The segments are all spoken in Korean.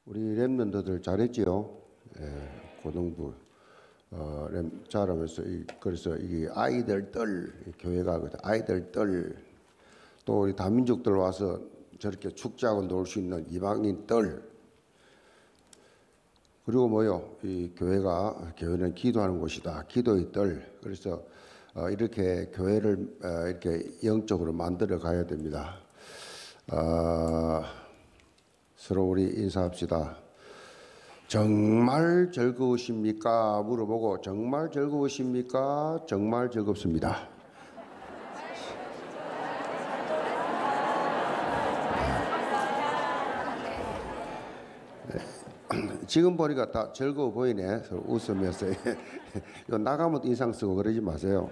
우리 랩런더들 잘했지요. 예, 고등부 잘하면서 그래서 이 아이들들 교회가 아이들들 또 우리 다민족들 와서 저렇게 축제하고 놀 수 있는 이방인들 그리고 뭐요 이 교회는 기도하는 곳이다. 기도의 뜰. 그래서 이렇게 교회를 이렇게 영적으로 만들어 가야 됩니다. 서로 우리 인사합시다. 정말 즐거우십니까? 물어보고 정말 즐거우십니까? 정말 즐겁습니다. 지금 보니까 다 즐거워 보이네. 서로 웃으면서 나가면 인상 쓰고 그러지 마세요.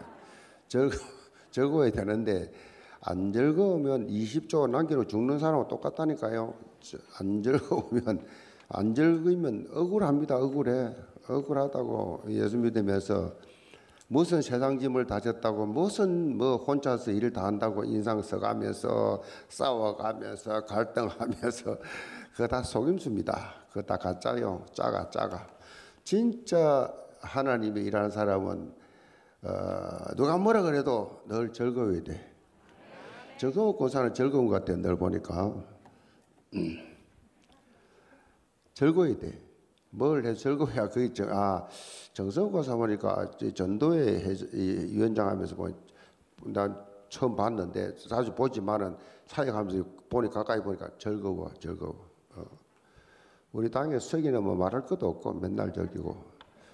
즐거워야 되는데 안 즐거우면 20조 남기로 죽는 사람하고 똑같다니까요. 안 즐거우면 억울합니다. 억울하다고 예수 믿으면서 무슨 세상 짐을 다졌다고 무슨 뭐 혼자서 일을 다 한다고 인상 써가면서 싸워가면서 갈등하면서 그거 다 속임수입니다. 그거 다 가짜요. 작아. 진짜 하나님이 일하는 사람은 누가 뭐라 그래도 늘 즐거워야 돼. 즐거운 사는 즐거운 것 같아. 늘 보니까 즐거워야 돼. 뭘 해서 즐거워야 그게 정성호 고사 보니까 전도회 위원장 하면서 난 처음 봤는데 자주 보지만은 사역하면서 가까이 보니까 즐거워. 우리 당의 석이는 뭐 말할 것도 없고 맨날 즐기고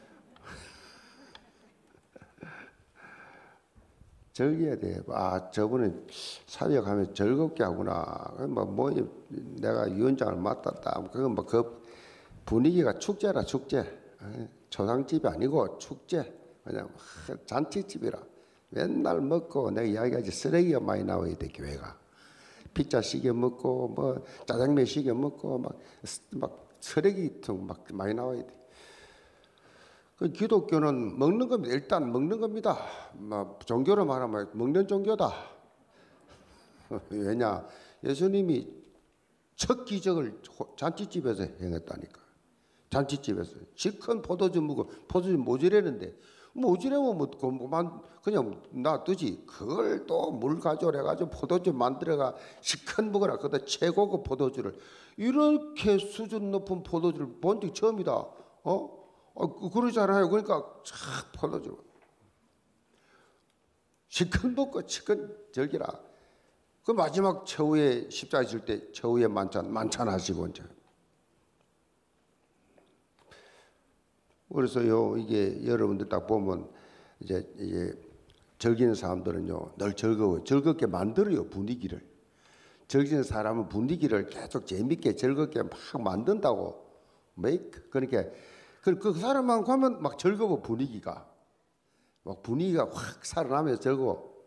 즐겨야 돼. 저분은 사역하면 즐겁게 하구나. 내가 위원장을 맡았다. 그건 그 분위기가 축제라, 축제. 초상집이 아니고 축제. 그냥 잔치집이라. 맨날 먹고 내가 이야기하지 쓰레기가 많이 나와야 돼, 교회가. 피자 시켜 먹고, 짜장면 시켜 먹고, 쓰레기통 많이 나와야 돼. 그 기독교는 먹는 겁니다. 일단 먹는 겁니다. 종교로 말하면 먹는 종교다. 왜냐? 예수님이 첫 기적을 잔치집에서 행했다니까. 잔치집에서 시큰 포도주 먹고 포도주 모자라는데 모자라면 그냥 놔두지. 그걸 또 물 가져오래 가지고 포도주 만들어가 시큰 먹어라. 그다 최고급 포도주를 이렇게 수준 높은 포도주를 본 적 처음이다. 그러잖아요. 그러니까 촥 포도주 시큰 먹고 시큰 즐기라. 그 마지막 최후의 십자가 질 때 최후의 만찬 하시고 이제. 그래서요 이게 여러분들 딱 보면 이제 즐기는 사람들은요 늘 즐겁게 만들어요 분위기를. 즐기는 사람은 분위기를 계속 재밌게 즐겁게 막 만든다고. 그러니까 그 사람만 가면 막 즐거워 분위기가 확 살아나면서 즐거워.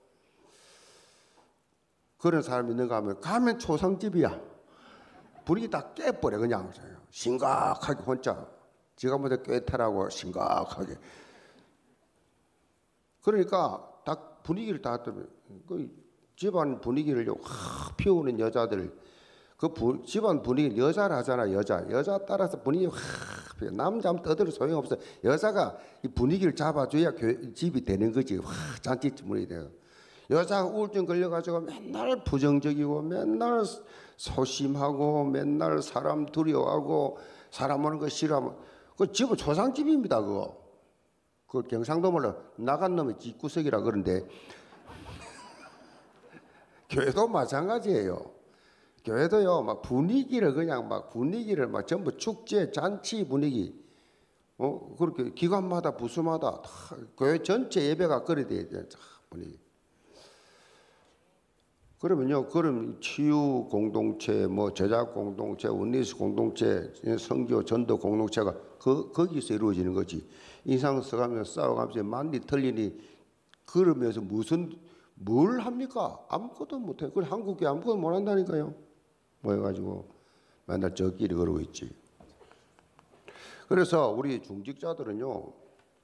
그런 사람이 있는가 하면 가면 초상집이야. 분위기 다 깨버려 그냥 심각하게 혼자 지가 먼저 꿰타라고 심각하게. 그러니까 딱 분위기를 다 그 집안 분위기를 확 피우는 여자들. 집안 분위기 여자를 하잖아. 여자 따라서 분위기 확 남자면 떠들어 소용없어. 여자가 이 분위기를 잡아줘야 집이 되는 거지. 확 잔치집 분위기 돼요. 여자가 우울증 걸려가지고 맨날 부정적이고 맨날 소심하고 맨날 사람 두려워하고 사람 오는 거 싫어하면 그 집은 초상집입니다. 그 경상도 말로 나간 놈의 집구석이라 그러는데 교회도 마찬가지예요. 교회도요, 분위기를 전부 축제, 잔치 분위기. 그렇게 기관마다 부수마다 다 교회 전체 예배가 그래 돼야 돼. 분위기. 그럼 치유 공동체, 제작 공동체, 원리스 공동체, 선교 전도 공동체가 거기서 이루어지는 거지. 인상 써가면서 싸워가면서 만리 틀리니 그러면서 뭘 합니까? 아무것도 못해. 그래 한국에 아무것도 못 한다니까요. 모여가지고 맨날 저끼리 그러고 있지. 그래서 우리 중직자들은요,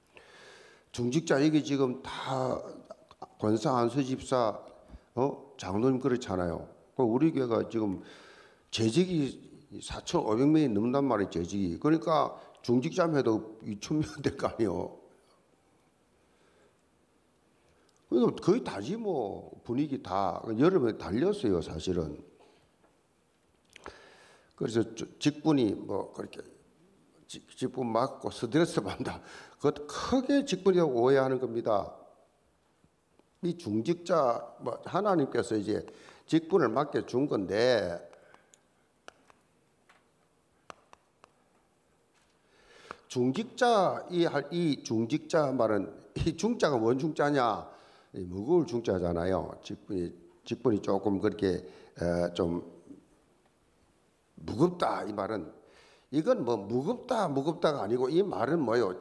이게 지금 다 권사 안수집사 장로님 그렇잖아요. 우리 교회가 지금 재직이 4,500명이 넘는단 말이에요, 재직이. 그러니까 중직자만 해도 2,000명 될 거 아니에요. 그러니까 거의 다지 뭐. 분위기 다 여름에 달렸어요, 사실은. 그래서 직분이 뭐 그렇게 직분 맞고 스트레스 받는다. 그것 크게 직분이라고 오해하는 겁니다. 이 중직자 뭐 하나님께서 이제 직분을 맡겨 준 건데 중직자 이 중직자 말은 이 중자가 뭔 중자냐? 무거울 중자잖아요. 직분이 조금 그렇게 좀 무겁다 이 말은 이건 뭐 무겁다가 아니고 이 말은 뭐요?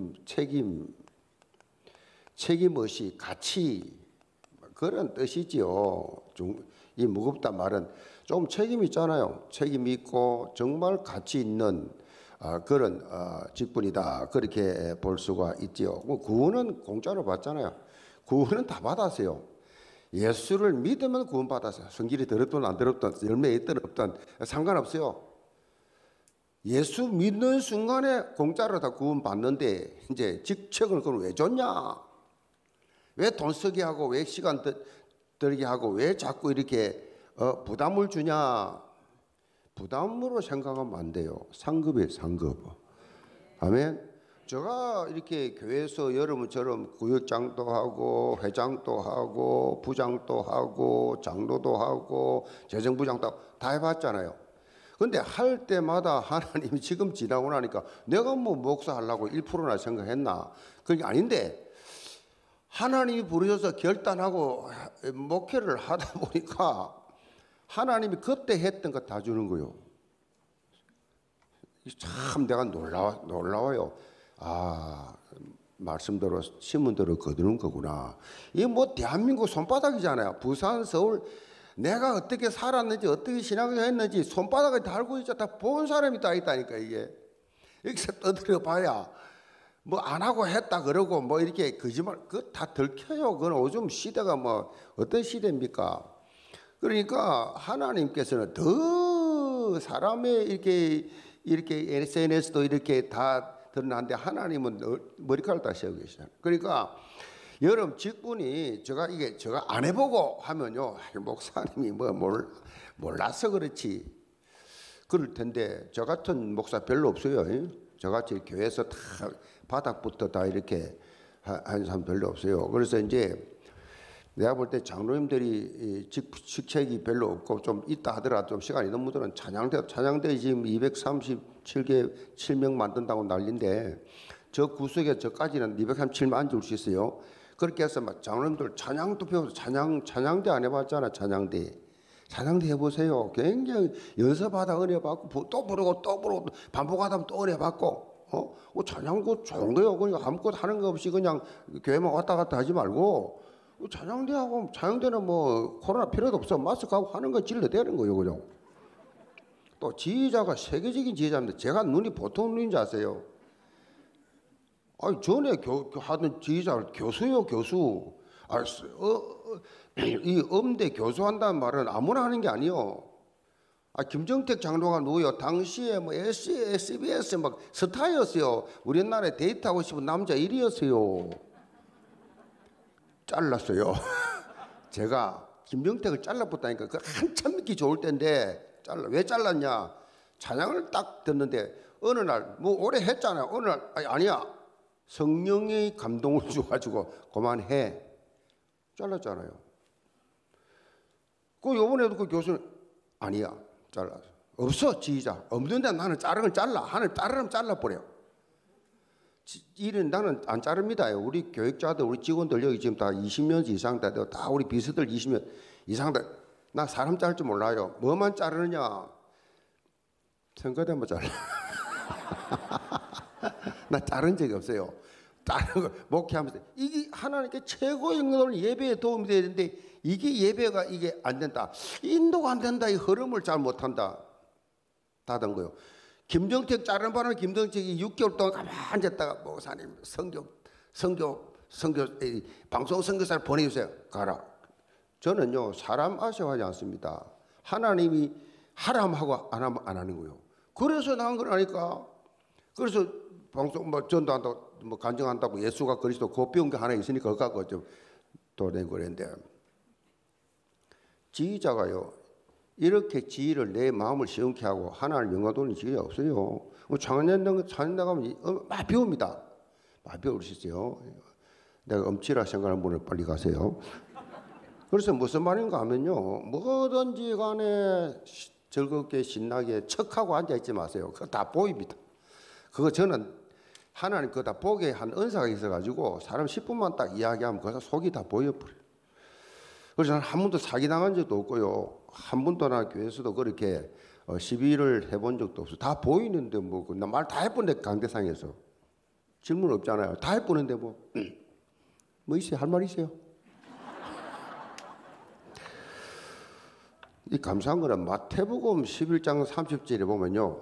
책임의식, 가치 그런 뜻이지요. 이 무겁다 말은 좀 책임 있잖아요. 책임 있고 정말 가치 있는 그런 직분이다. 그렇게 볼 수가 있지요. 구원은 공짜로 받잖아요. 구원은 다 받았어요. 예수를 믿으면 구원 받았어요. 성질이 더럽든 안 더럽든 열매 있든 없든 상관없어요. 예수 믿는 순간에 공짜로 다 구원 받는데 이제 직책을 그걸 왜 줬냐? 왜 돈 쓰게 하고 왜 시간 들게 하고 왜 자꾸 이렇게 부담을 주냐? 부담으로 생각하면 안 돼요. 상급이에요, 상급. 아멘. 제가 이렇게 교회에서 여러분처럼 구역장도 하고 회장도 하고 부장도 하고 장로도 하고 재정부장도 다 해봤잖아요. 근데 할 때마다 하나님이 지금 지나고 나니까 내가 뭐 목사 하려고 1%나 생각했나? 그게 아닌데 하나님이 부르셔서 결단하고 목회를 하다 보니까 하나님이 그때 했던 거 다 주는 거예요. 참 내가 놀라워요. 말씀대로 신문대로 거두는 거구나. 이게 뭐 대한민국 손바닥이잖아요. 부산, 서울 내가 어떻게 살았는지 어떻게 신앙을 했는지 손바닥에 달고 있자 다 본 사람이 다 있다니까 이게. 여기서 떠들어 봐야 뭐 안 하고 했다 그러고 뭐 이렇게 거짓말 그거 다 들켜요. 그건 요즘 시대가 뭐 어떤 시대입니까? 그러니까 하나님께서는 더 사람의 이렇게 SNS도 이렇게 다 드러나는데 하나님은 머리카락을 다 세우고 계시잖아요. 그러니까 여러분 직분이 제가 안 해보고 하면요 목사님이 뭐 몰라서 그렇지 그럴 텐데 저 같은 목사 별로 없어요. 저같이 교회에서 다 바닥부터 다 이렇게 한 사람 별로 없어요. 그래서 이제 내가 볼 때 장로님들이 직책이 별로 없고 좀 있다 하더라도 좀 시간이 있는 분들은 찬양대 지금 237명 만든다고 난리인데 저 구석에 저까지는 237명 앉을 수 있어요. 그렇게 해서 막 장로님들 찬양도 배워서 찬양대 안 해봤잖아. 찬양대 해보세요. 굉장히 연습하다 은혜 받고 또 부르고 반복하다 보면 또 은혜 받고 찬양도 좋은 거예요. 그러니까 아무것도 하는 거 없이 그냥 교회만 왔다 갔다 하지 말고 찬양대는 뭐 코로나 필요도 없어. 마스크하고 하는 거 질러대는 거예요. 그죠? 또 지휘자가 세계적인 지휘자인데 제가 눈이 보통 눈인지 아세요? 전에 하던 지휘자 교수요, 교수. 이 음대 교수한다는 말은 아무나 하는 게 아니요. 김정택 장로가 누구요? 당시에 뭐 SBS 막 스타였어요. 우리나라에 데이트하고 싶은 남자 1위였어요. 잘랐어요. 제가 김정택을 잘라붙다니까 그 한참 믿기 좋을 때인데 왜 잘랐냐? 찬양을 딱 듣는데 어느 날 뭐 오래 했잖아요. 어느 날 아니야. 성령의 감동을 줘가지고 그만해. 잘랐잖아요. 그 요번에도 그 교수는 아니야. 잘랐어. 없어 지휘자. 없는데 나는 자르면 잘라. 하늘 자르면 잘라버려. 일은 나는 안 자릅니다. 우리 교육자들, 우리 직원들 여기 지금 다 20년 이상 다 우리 비서들 20년 이상 다. 나 사람 자를 줄 몰라요. 뭐만 자르느냐? 선거대만 잘라. 나 자른 적이 없어요. 다른 거 목회하면서 이게 하나님께 최고의 영광을 예배에 도움이 돼야 되는데 이게 예배가 이게 안 된다. 인도가 안 된다. 이 흐름을 잘 못한다. 닫은 거요. 김정택 자르는 바람에 김정택이 6개월 동안 가만히 앉았다가 목사님 성교 방송 선교사를 보내주세요. 가라. 저는요 사람 아쉬워하지 않습니다. 하나님이 하라면 하고 안 하면 안 하는 거예요. 그래서 나온 거라니까. 그래서 방송 뭐 전도한다고 뭐 간증한다고 예수가 그리스도 그 배운 게 하나 있으니까 그거 갖고 좀 도낸 거랬는데, 지휘자가요 이렇게 지휘를 내 마음을 시원케 하고 하나님 영광 돌리는 지휘가 없어요. 창년 나가면 막 배웁니다. 막 배울 수 있어요. 내가 엄치라 생각하는 분은 빨리 가세요. 그래서 무슨 말인가 하면요, 뭐든지 간에 즐겁게 신나게 척하고 앉아있지 마세요. 그거 다 보입니다. 그거 저는 하나님 그거 다 보게 한 은사가 있어가지고 사람 10분만 딱 이야기하면 그거 속이 다 보여버려요. 그래서 저는 한 번도 사기당한 적도 없고요, 한 번도 나 교회에서도 그렇게 시비를 해본 적도 없어요. 다 보이는데 뭐 말 다 해보는데 강대상에서 질문 없잖아요. 다 해보는데 뭐 있어요? 할 말 있어요? 이 감사한 거는 마태복음 11장 30절에 보면요,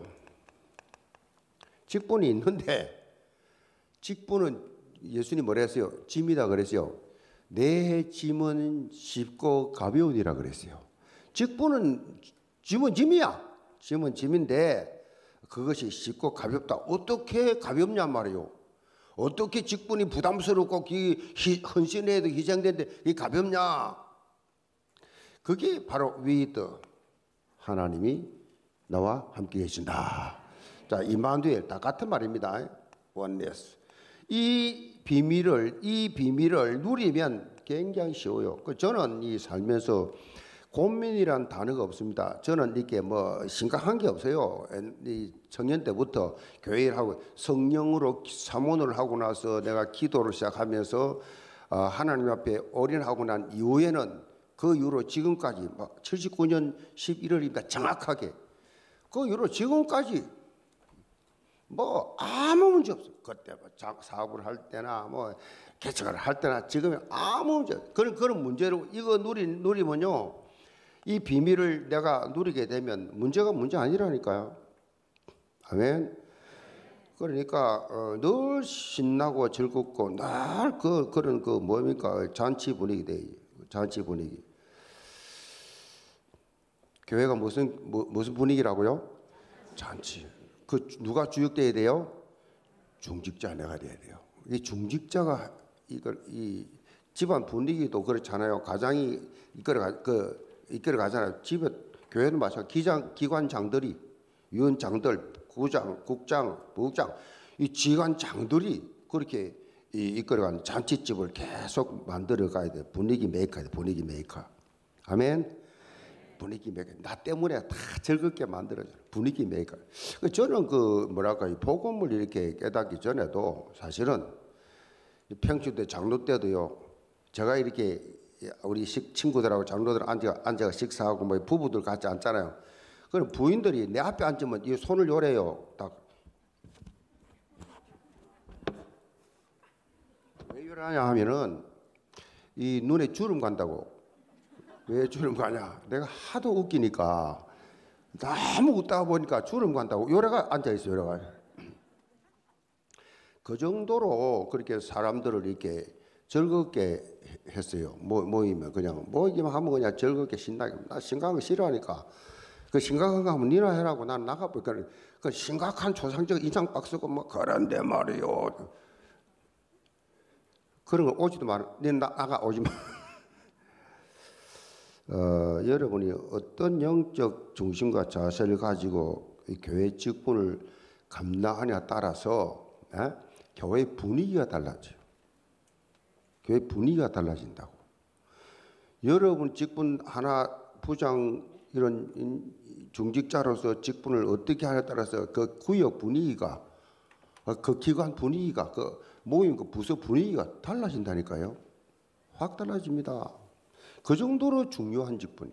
직분이 있는데, 직분은 예수님 뭐라 했어요? 짐이다 그랬어요. 내 짐은 쉽고 가벼우니라 그랬어요. 직분은 짐이야. 짐은 짐인데 그것이 쉽고 가볍다. 어떻게 가볍냐 말이요. 어떻게 직분이 부담스럽고 헌신해도 희생되는데 이게 가볍냐? 그게 바로 위드, 하나님이 나와 함께 계신다. 자, 임마누엘 다 같은 말입니다. 원네스. 이 비밀을 누리면 굉장히 쉬워요. 저는 이 살면서 고민이란 단어가 없습니다. 저는 이렇게 뭐 심각한 게 없어요. 이 청년 때부터 교회를 하고 성령으로 사모를 하고 나서 내가 기도를 시작하면서 하나님 앞에 올인하고 난 이후에는, 그 이후로 지금까지 79년 11월입니다. 정확하게. 그 이후로 지금까지 뭐 아무 문제 없어요. 그때 뭐 사업을 할 때나 뭐 개척을 할 때나 지금 아무 문제 없어요. 그런 문제로 이거 누리면요, 이 비밀을 내가 누리게 되면 문제가 문제 아니라니까요. 아멘. 그러니까 늘 신나고 즐겁고 늘 그런 뭡니까, 잔치 분위기 돼. 잔치 분위기. 교회가 무슨 분위기라고요? 잔치. 누가 주역돼야 돼요? 중직자 내가 돼야 돼요. 이 중직자가 이 집안 분위기도 그렇잖아요. 가장이 이끌어가잖아요. 집에 교회는 마찬가지. 기관장들이, 위원장들, 국장, 부국장, 이 지관장들이 그렇게 이끌어가는 잔치집을 계속 만들어 가야 돼. 분위기 메이커야 돼. 분위기 메이커. 아멘. 분위기 메이커. 나 때문에 다 즐겁게 만들어져. 분위기 메이커. 저는 이 복음을 이렇게 깨닫기 전에도 사실은 평시 때 장로 때도요, 제가 이렇게 우리 친구들하고 장로들 앉아 식사하고 뭐 부부들 같이 앉잖아요. 그럼 부인들이 내 앞에 앉으면 이 손을 요래요. 딱. 왜 이러냐 하면은 이 눈에 주름 간다고. 왜 주름 가냐? 내가 하도 웃기니까, 너무 웃다가 보니까 주름 간다고 요래가 앉아있어요. 요래가. 그 정도로 그렇게 사람들을 이렇게 즐겁게 했어요. 모이면 그냥 모이기만 하면 그냥 즐겁게 신나게. 나 심각한 거 싫어하니까, 그 심각한 거 하면 니나 해라고 난 나가보니까, 그 심각한 초상적 인상 박스고 뭐 그런데 말이요. 그런 거 오지도 마라. 니는 나가 오지 마. 여러분이 어떤 영적 중심과 자세를 가지고 이 교회 직분을 감당하냐에 따라서 교회 분위기가 달라져요. 교회 분위기가 달라진다고. 여러분 직분 하나, 부장 이런 중직자로서 직분을 어떻게 하냐에 따라서 그 구역 분위기가, 그 기관 분위기가, 그 모임 그 부서 분위기가 달라진다니까요. 확 달라집니다. 그 정도로 중요한 직분이.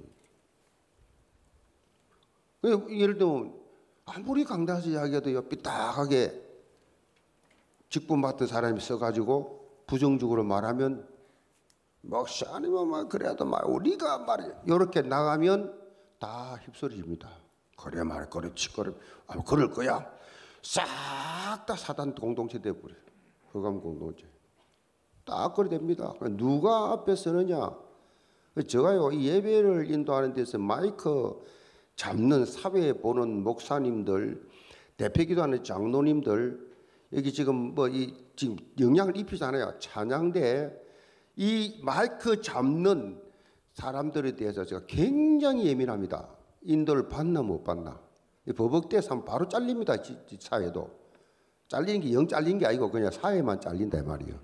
예를 들면 아무리 강단에서 이야기해도 삐딱하게 직분 맡은 사람이 써가지고 부정적으로 말하면, 목사님은 막 그래도 막 우리가 말이야 이렇게 나가면 다 휩쓸어집니다. 그래 말해, 그렇지, 그래, 그럴 거야. 싹 다 사단 공동체 돼버려요. 흑암 공동체. 딱 그래 됩니다. 누가 앞에 서느냐. 제가요, 이 예배를 인도하는 데서 마이크 잡는 사회 보는 목사님들, 대표기도하는 장로님들, 여기 지금 지금 영향을 입히잖아요. 찬양대 이 마이크 잡는 사람들에 대해서 제가 굉장히 예민합니다. 인도를 받나 못 받나. 버벅대서 하면 바로 잘립니다. 사회도. 잘리는 게 영 잘린 게 아니고 그냥 사회만 잘린다 이 말이에요.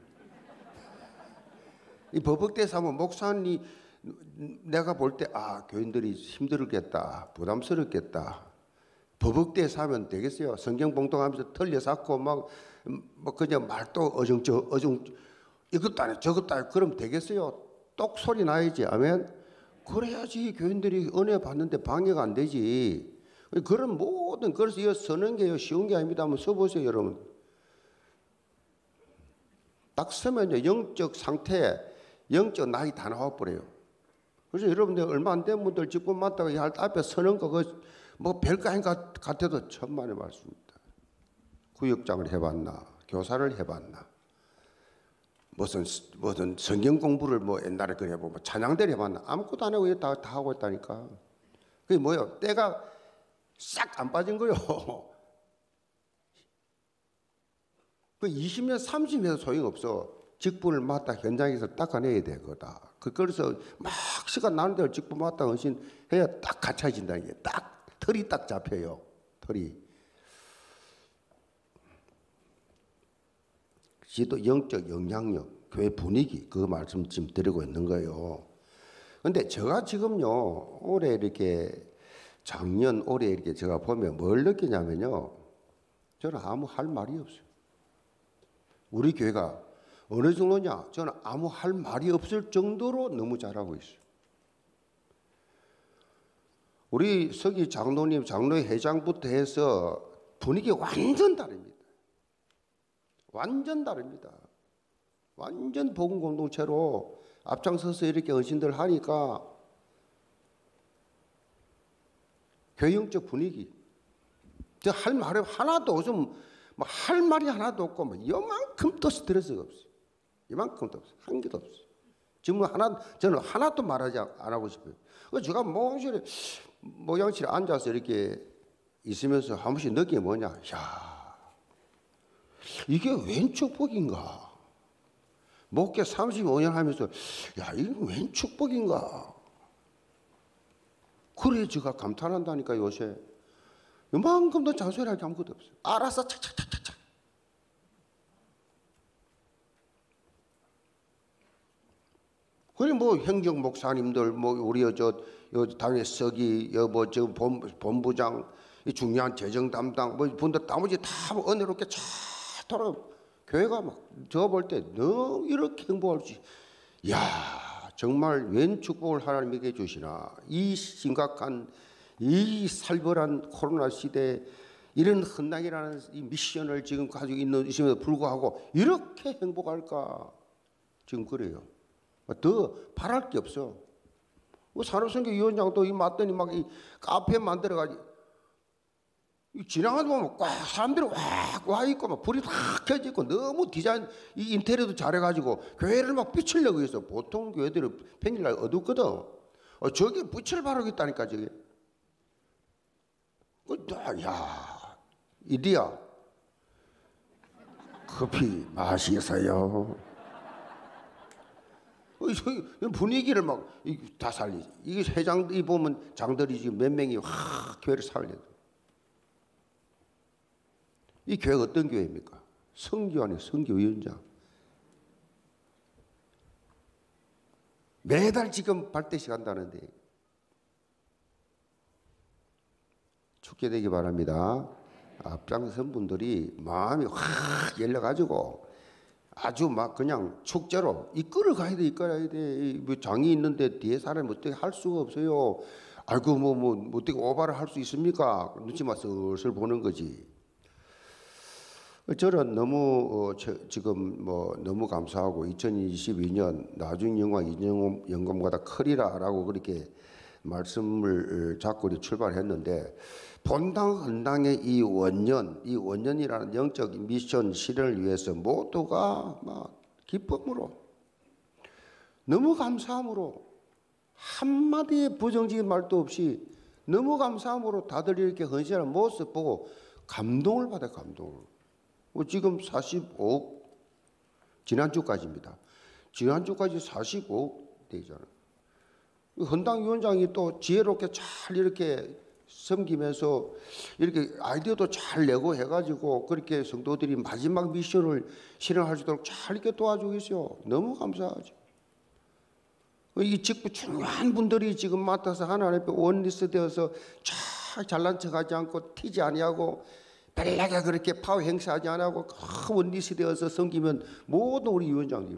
이 버벅대서 하면 목사님 내가 볼 때 교인들이 힘들겠다, 부담스럽겠다. 버벅대서 하면 되겠어요? 성경 봉독하면서 털려 쌓고 막 그냥 말도 어중 이것도 아니고 저것도 아니고 그럼 되겠어요? 똑 소리 나야지. 아멘. 그래야지 교인들이 은혜 받는데 방해가 안 되지. 그런 모든 그래서 이거 서는 게 쉬운 게 아닙니다. 한번 써보세요, 여러분. 딱 서면 영적 상태, 영적 나이 다 나와 버려요. 그래서 여러분들 얼마 안 된 분들 직분 맡다가 앞에 서는 거 뭐 별거 아닌 것 같아도 천만의 말씀입니다. 구역장을 해봤나, 교사를 해봤나, 무슨 성경 공부를 뭐 옛날에 그래 보면 찬양대를 해봤나, 아무것도 안 하고 다 하고 있다니까. 그게 뭐예요? 때가 싹 안 빠진 거요. 그 20년, 30년 소용없어. 직분을 맡다 현장에서 닦아내야 되거다. 그래서 막 시간 나는 대로 직분 맡다 헌신 해야 딱 갖춰진다는 게 딱 털이 딱 잡혀요. 털이. 지도 영적 영향력, 교회 분위기 그 말씀 지금 드리고 있는 거예요. 근데 제가 지금요 올해 이렇게 작년 올해 이렇게 제가 보면 뭘 느끼냐면요, 저는 아무 할 말이 없어요. 우리 교회가 어느 정도냐? 저는 아무 할 말이 없을 정도로 너무 잘하고 있어요. 우리 서기 장로님, 장로회 회장부터 해서 분위기 완전 다릅니다. 완전 다릅니다. 완전 복음 공동체로 앞장서서 이렇게 헌신들 하니까 교육적 분위기, 저 할 말이 하나도 없으면 할 말이 하나도 없고 이만큼도 스트레스가 없어요. 이만큼도 없어요. 한 개도 없어요. 지금 저는 하나도 말하지 안 하고 싶어요. 그래서 제가 모양실에 앉아서 이렇게 있으면서 한 번씩 느낀 게 뭐냐? 야, 이게 웬 축복인가? 목회 35년 하면서 야, 이게 웬 축복인가? 그래 제가 감탄한다니까. 요새 이만큼도 잔소리할 게 아무것도 없어요. 알아서 착착착착착. 그래 행정 목사님들 우리 당의 서기 본부장 중요한 재정 담당 분들 나머지 다 은혜롭게 잘 돌아. 교회가 저 볼 때 너무 이렇게 행복할 수. 야, 정말 웬 축복을 하나님에게 주시나. 이 심각한 이 살벌한 코로나 시대에 이런 헌당이라는 이 미션을 지금 가지고 있음에도 불구하고 이렇게 행복할까? 지금 그래요. 더 바랄 게 없어. 산업선교위원장도 맞더니 이 카페 만들어가지고 지나가다 보면 꽉 사람들이 와 있고 불이 다 켜져 있고 너무 디자인 이 인테리어도 잘해가지고 교회를 비추려고 해서 보통 교회들은 평일날 어둡거든. 저게 빛을 발하겠다니까 저게. 야, 이리야 커피 마시세요. 분위기를 다 살리지. 이게 회장들이 보면 장들이 지금 몇 명이 교회를 살려. 이 교회가 어떤 교회입니까? 선교 아니에요. 선교위원장. 매달 지금 발대식 한다는데 축제 되기 바랍니다. 앞장선 분들이 마음이 확 열려가지고 아주 그냥 축제로 이끌어가야 돼. 장이 있는데 뒤에 사람이 어떻게 할 수가 없어요. 아이고 어떻게 오바를 할 수 있습니까? 눈치만 슬슬 보는 거지. 저는 너무 지금 너무 감사하고 2022년 나중 영광 이전 영광보다 크리라라고 그렇게 말씀을 잡고 출발했는데, 본당 헌당의 이 원년이라는 영적 미션 실현을 위해서 모두가 기쁨으로 너무 감사함으로 한마디의 부정적인 말도 없이 너무 감사함으로 다들 이렇게 헌신하는 모습 보고 감동을 받아요. 감동을. 지금 45억 지난주까지입니다. 지난주까지 45억 되잖아요. 헌당 위원장이 또 지혜롭게 잘 이렇게 섬기면서 이렇게 아이디어도 잘 내고 해가지고 그렇게 성도들이 마지막 미션을 실행할 수 있도록 잘 이렇게 도와주고 있어요. 너무 감사하죠. 이 직부 중요한 분들이 지금 맡아서 하나님 앞에 원리스 되어서 잘 잘난 척하지 않고 튀지 아니하고 별나게 그렇게 파워 행사하지 않고 원리스 되어서 섬기면 모든 우리 위원장님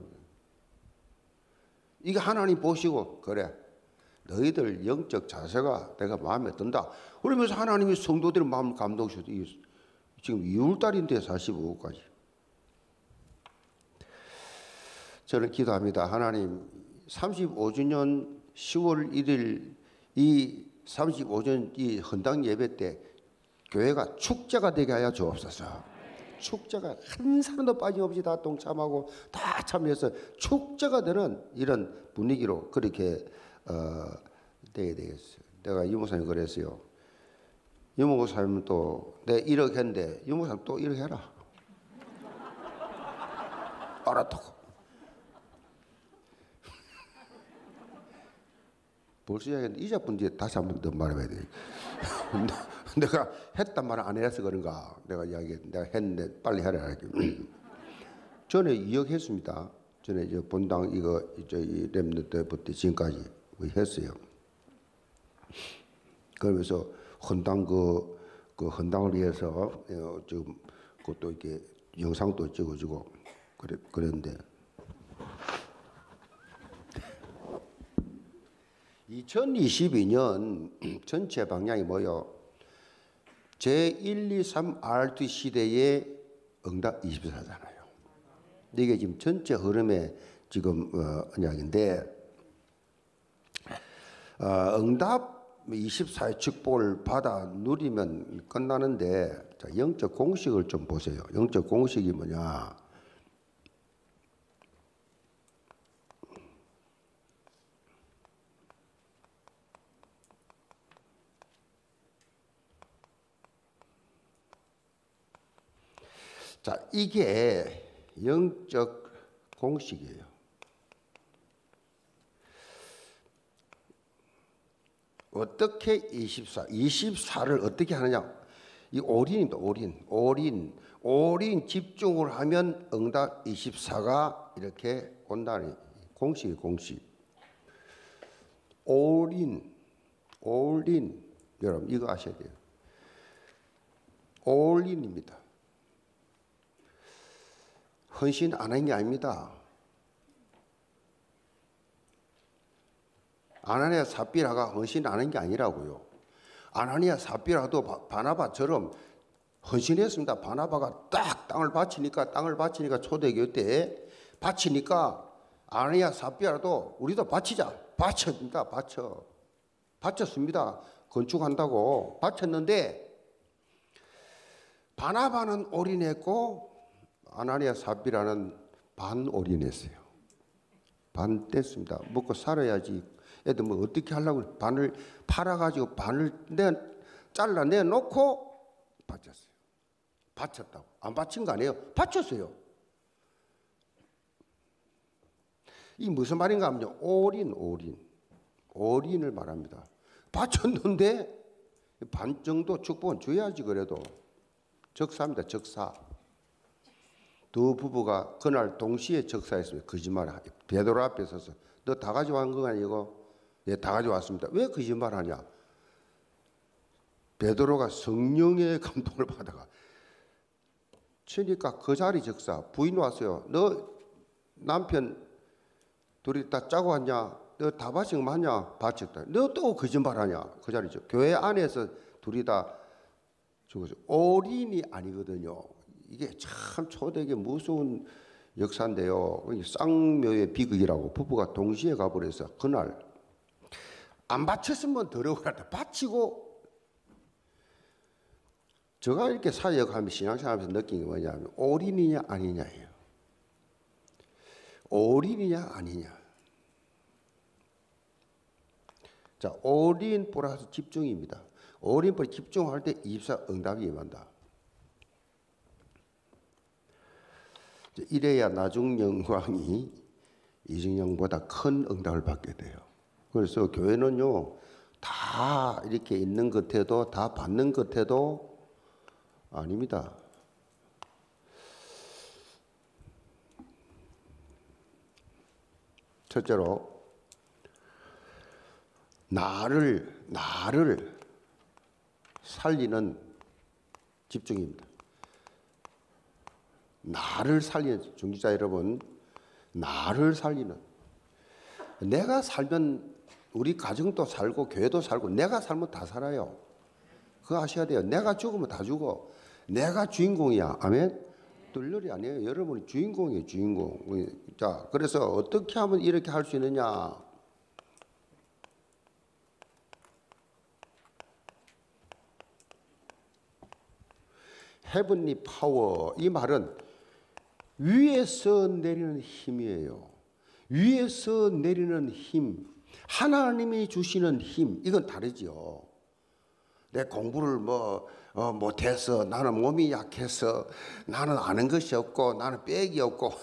이게 하나님 보시고 그래 너희들 영적 자세가 내가 마음에 든다. 그러면서 하나님이 성도들의 마음을 감동시켜. 지금 2월달인데 45억까지. 저는 기도합니다. 하나님 35주년 10월 1일 이 35주년 이 헌당 예배 때 교회가 축제가 되게 하여 주옵소서. 축제가 한 사람도 빠짐없이 다 동참하고 다 참여해서 축제가 되는 이런 분위기로 그렇게 되게 되겠어요. 내가 유목사님 그랬어요. 유목사님은 또 내 1억 했는데 유목사님 또 1억 해라. 알았다고. 벌써 이야기했는데 이자분 뒤에 다시 한 번 더 말해봐야 돼. 내가 했단 말을 안 해서 그런가. 내가 내가 했는데 빨리 하라. 전에 2억 했습니다. 전에 저 본당 이거 이 렘넌트부터 지금까지 했어요. 그러면서 헌당 그 헌당을 위해서 지금 그것도 이렇게 영상도 찍어주고 그랬는데 2022년 전체 방향이 뭐요? 제1, 2, 3 RT 시대의 응답 24잖아요. 이게 지금 전체 흐름의 지금 이야기인데 응답 24의 축복을 받아 누리면 끝나는데 자, 영적 공식을 좀 보세요. 영적 공식이 뭐냐? 자, 이게 영적 공식이에요. 어떻게 24를 어떻게 하느냐? 이 올인입니다. 올인 집중을 하면 응답 24가 이렇게 온다는 공식이 공식. 올인 여러분 이거 아셔야 돼요. 올인입니다. 헌신 안 한 게 아닙니다. 아나니아 삽비라가 헌신 안 한 게 아니라고요. 아나니아 삽비라도 바나바처럼 헌신했습니다. 바나바가 딱 땅을 바치니까 초대교회 때 바치니까 아나니아 삽비라도 우리도 바치자. 바쳤습니다. 건축한다고 바쳤는데 바나바는 올인했고 아나니아 삽비라는 반 올인했어요. 반 뗐습니다. 먹고 살아야지. 애들 뭐 어떻게 하려고 반을 팔아가지고 반을 잘라내 놓고 바쳤어요. 바쳤다고. 안 바친 거 아니에요. 바쳤어요. 이 무슨 말인가 하면요. 올인을 말합니다. 바쳤는데 반 정도 축복은 줘야지 그래도. 적사입니다. 적사. 두 부부가 그날 동시에 적사했습니다. 거짓말을 베드로 앞에 서서 너 다 가져간 거 아니고? 네, 다 가져왔습니다. 왜 거짓말하냐? 베드로가 성령의 감동을 받아가 치니까 그 자리 적사 부인 왔어요. 너 남편 둘이 다 짜고 왔냐? 너 다 바친 거 맞냐? 바쳤다. 너 또 거짓말하냐? 그 자리죠. 교회 안에서 둘이 다 죽었어요. 올인이 아니거든요. 이게 참 초대의 무서운 역사인데요. 쌍묘의 비극이라고 부부가 동시에 가버려서 그날 안 바쳤으면 더러워라. 바치고 제가 이렇게 사역하면서 신앙생활하면서 느낀 게 뭐냐면 올인이냐 아니냐예요. 올인이냐 아니냐. 자, 올인 플러스 집중입니다. 올인 플러스 집중할 때 24 응답이 임한다. 이래야 나중 영광이 이중영보다 큰 응답을 받게 돼요. 그래서 교회는요, 다 이렇게 있는 것 해도, 다 받는 것 해도 아닙니다. 첫째로, 나를 살리는 집중입니다. 나를 살리는, 중지자 여러분, 나를 살리는. 내가 살면 우리 가정도 살고 교회도 살고 내가 살면 다 살아요. 그거 아셔야 돼요. 내가 죽으면 다 죽어. 내가 주인공이야. 아멘? 뜰놀이 아니에요. 여러분이 주인공이에요. 주인공. 자, 그래서 어떻게 하면 이렇게 할 수 있느냐. 헤븐리 파워, 이 말은 위에서 내리는 힘이에요. 위에서 내리는 힘, 하나님이 주시는 힘, 이건 다르지요. 내 공부를 못해서, 나는 몸이 약해서, 나는 아는 것이 없고, 나는 빽이 없고.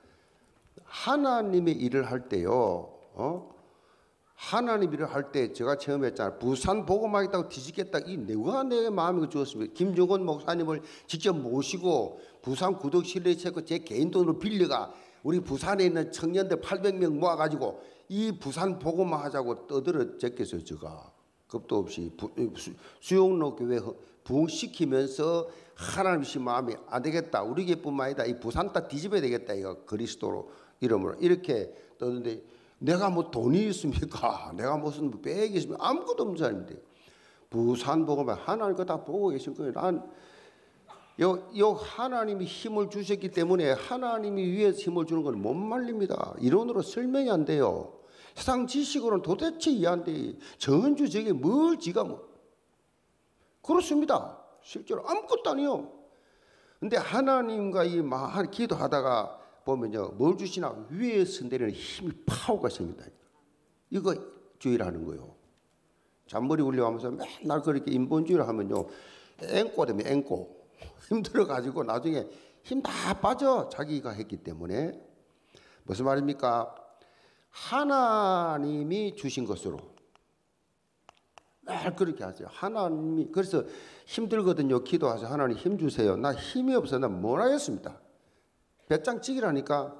하나님의 일을 할 때요, 하나님 일을 할 때 제가 처음 했잖아요. 부산 복음하겠다고 뒤집겠다. 이 누가 내 마음에 주었습니까? 김종원 목사님을 직접 모시고 부산 구독 신뢰 체크 제 개인 돈으로 빌려가 우리 부산에 있는 청년들 800명 모아가지고 이 부산 복음화 하자고 떠들어 제꼈어요. 제가 겁도 없이 수용로 교회 부흥시키면서 하나님씨 마음이 안 되겠다. 우리 교회뿐만 아니라 이 부산 딱 뒤집어야 되겠다. 이거 그리스도로 이름으로 이렇게 떠드는데 내가 뭐 돈이 있습니까? 내가 무슨 백이 있습니까? 아무것도 없는 사람인데 부산 복음화 하나님 거 다 보고 계신 거예요. 요 하나님이 힘을 주셨기 때문에 하나님이 위에서 힘을 주는 건 못 말립니다. 이론으로 설명이 안 돼요. 세상 지식으로는 도대체 이해 안 돼. 정은주 저게 뭘 지가 뭐. 그렇습니다. 실제로 아무것도 아니요. 근데 하나님과 이 기도하다가 보면요. 뭘 주시나 위에서 내리는 힘이 파워가 있습니다. 이거 주의를 하는 거예요. 잔머리 굴려가면서 맨날 그렇게 인본주의를 하면요. 앵꼬 되면 앵꼬. 힘들어가지고 나중에 힘 다 빠져. 자기가 했기 때문에. 무슨 말입니까? 하나님이 주신 것으로. 늘 그렇게 하세요. 하나님이. 그래서 힘들거든요. 기도하세요. 하나님 힘 주세요. 나 힘이 없어. 나 뭘 하겠습니다. 배짱찌기라니까.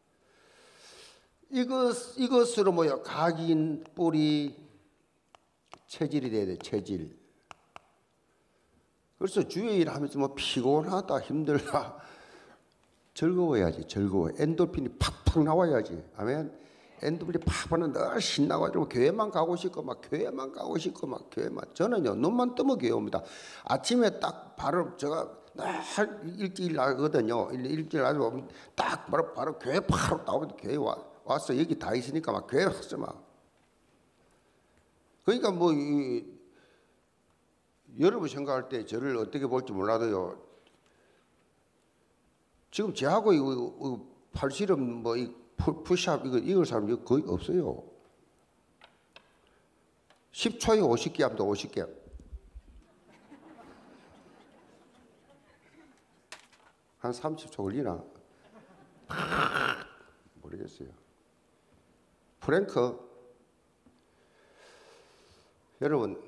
이것으로 뭐야. 각인, 뿌리, 체질이 돼야 돼. 체질. 그래서 주의 일 하면서 뭐 피곤하다, 힘들다. 즐거워야지, 즐거워. 엔돌핀이 팍팍 나와야지. 아멘. 엔돌핀이 팍 하면 늘 신나가지고 교회만 가고 싶고, 막 교회만 가고 싶고, 막 교회만. 저는요, 눈만 뜨면 교회 옵니다. 아침에 딱 바로 제가 일찍 나거든요. 일찍 나서 딱 바로 교회 바로 나오면 교회 와서 여기 다 있으니까 막 교회 왔어 막. 그러니까 뭐 여러분 생각할 때 저를 어떻게 볼지 몰라도요. 지금 제하고 이거 팔씨름 뭐 이 푸시업 이걸 사람 거의 없어요. 10초에 50개 합니다. 50개. 한 30초 걸리나? 모르겠어요. 프랭크, 여러분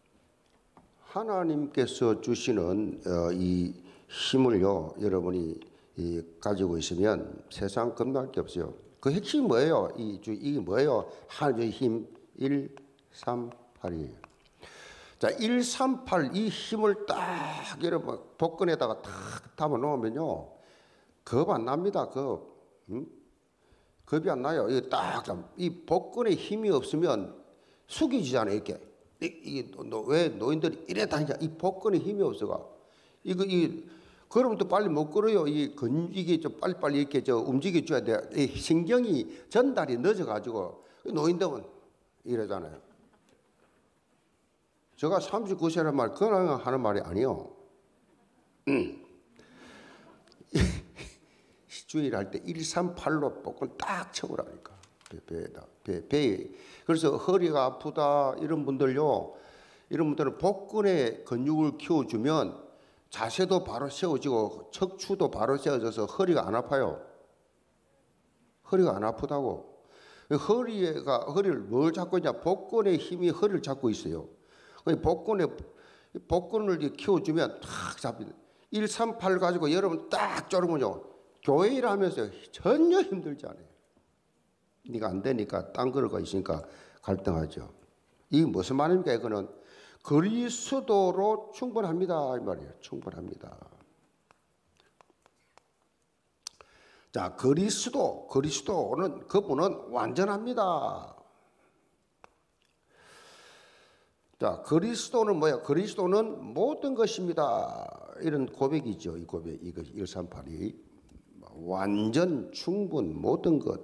하나님께서 주시는 이 힘을요, 여러분이 가지고 있으면 세상 겁날 게 없어요. 그 핵심이 뭐예요? 이게 뭐예요? 하나님의 힘 138이에요. 자, 138 이 힘을 딱 여러분 복근에다가 탁 담아 놓으면요, 겁 안 납니다. 겁이 안 나요. 이게 딱 이 복근에 힘이 없으면 숙이지잖아요. 이렇게. 이게 왜 노인들이 이래 다니냐? 이 복근에 힘이 없어가. 그러면 또 빨리 못 걸어요. 이게 좀 빨리빨리 이렇게 움직여 줘야 돼. 이 신경이 전달이 늦어가지고 노인들은 이러잖아요. 제가 39세란 말 그냥 하는 말이 아니요. 주의를 할 때 138로 복근 딱 쳐보라니까. 배. 그래서 허리가 아프다 이런 분들요. 이런 분들은 복근의 근육을 키워주면 자세도 바로 세워지고 척추도 바로 세워져서 허리가 안 아파요. 허리가 안 아프다고. 허리를 뭘 잡고 있냐? 복근의 힘이 허리를 잡고 있어요. 복근을 키워주면 탁 잡히는. 138 가지고 여러분 딱 쪼르면요. 교회 일하면서 전혀 힘들지 않아요. 네가 안 되니까 딴 거가 있으니까 갈등하죠. 이게 무슨 말입니까? 이거는 그리스도로 충분합니다 이 말이에요. 충분합니다. 자, 그리스도는 그분은 완전합니다. 자, 그리스도는 뭐야? 그리스도는 모든 것입니다. 이런 고백이죠. 이 고백, 이거 138이 완전, 충분, 모든 것.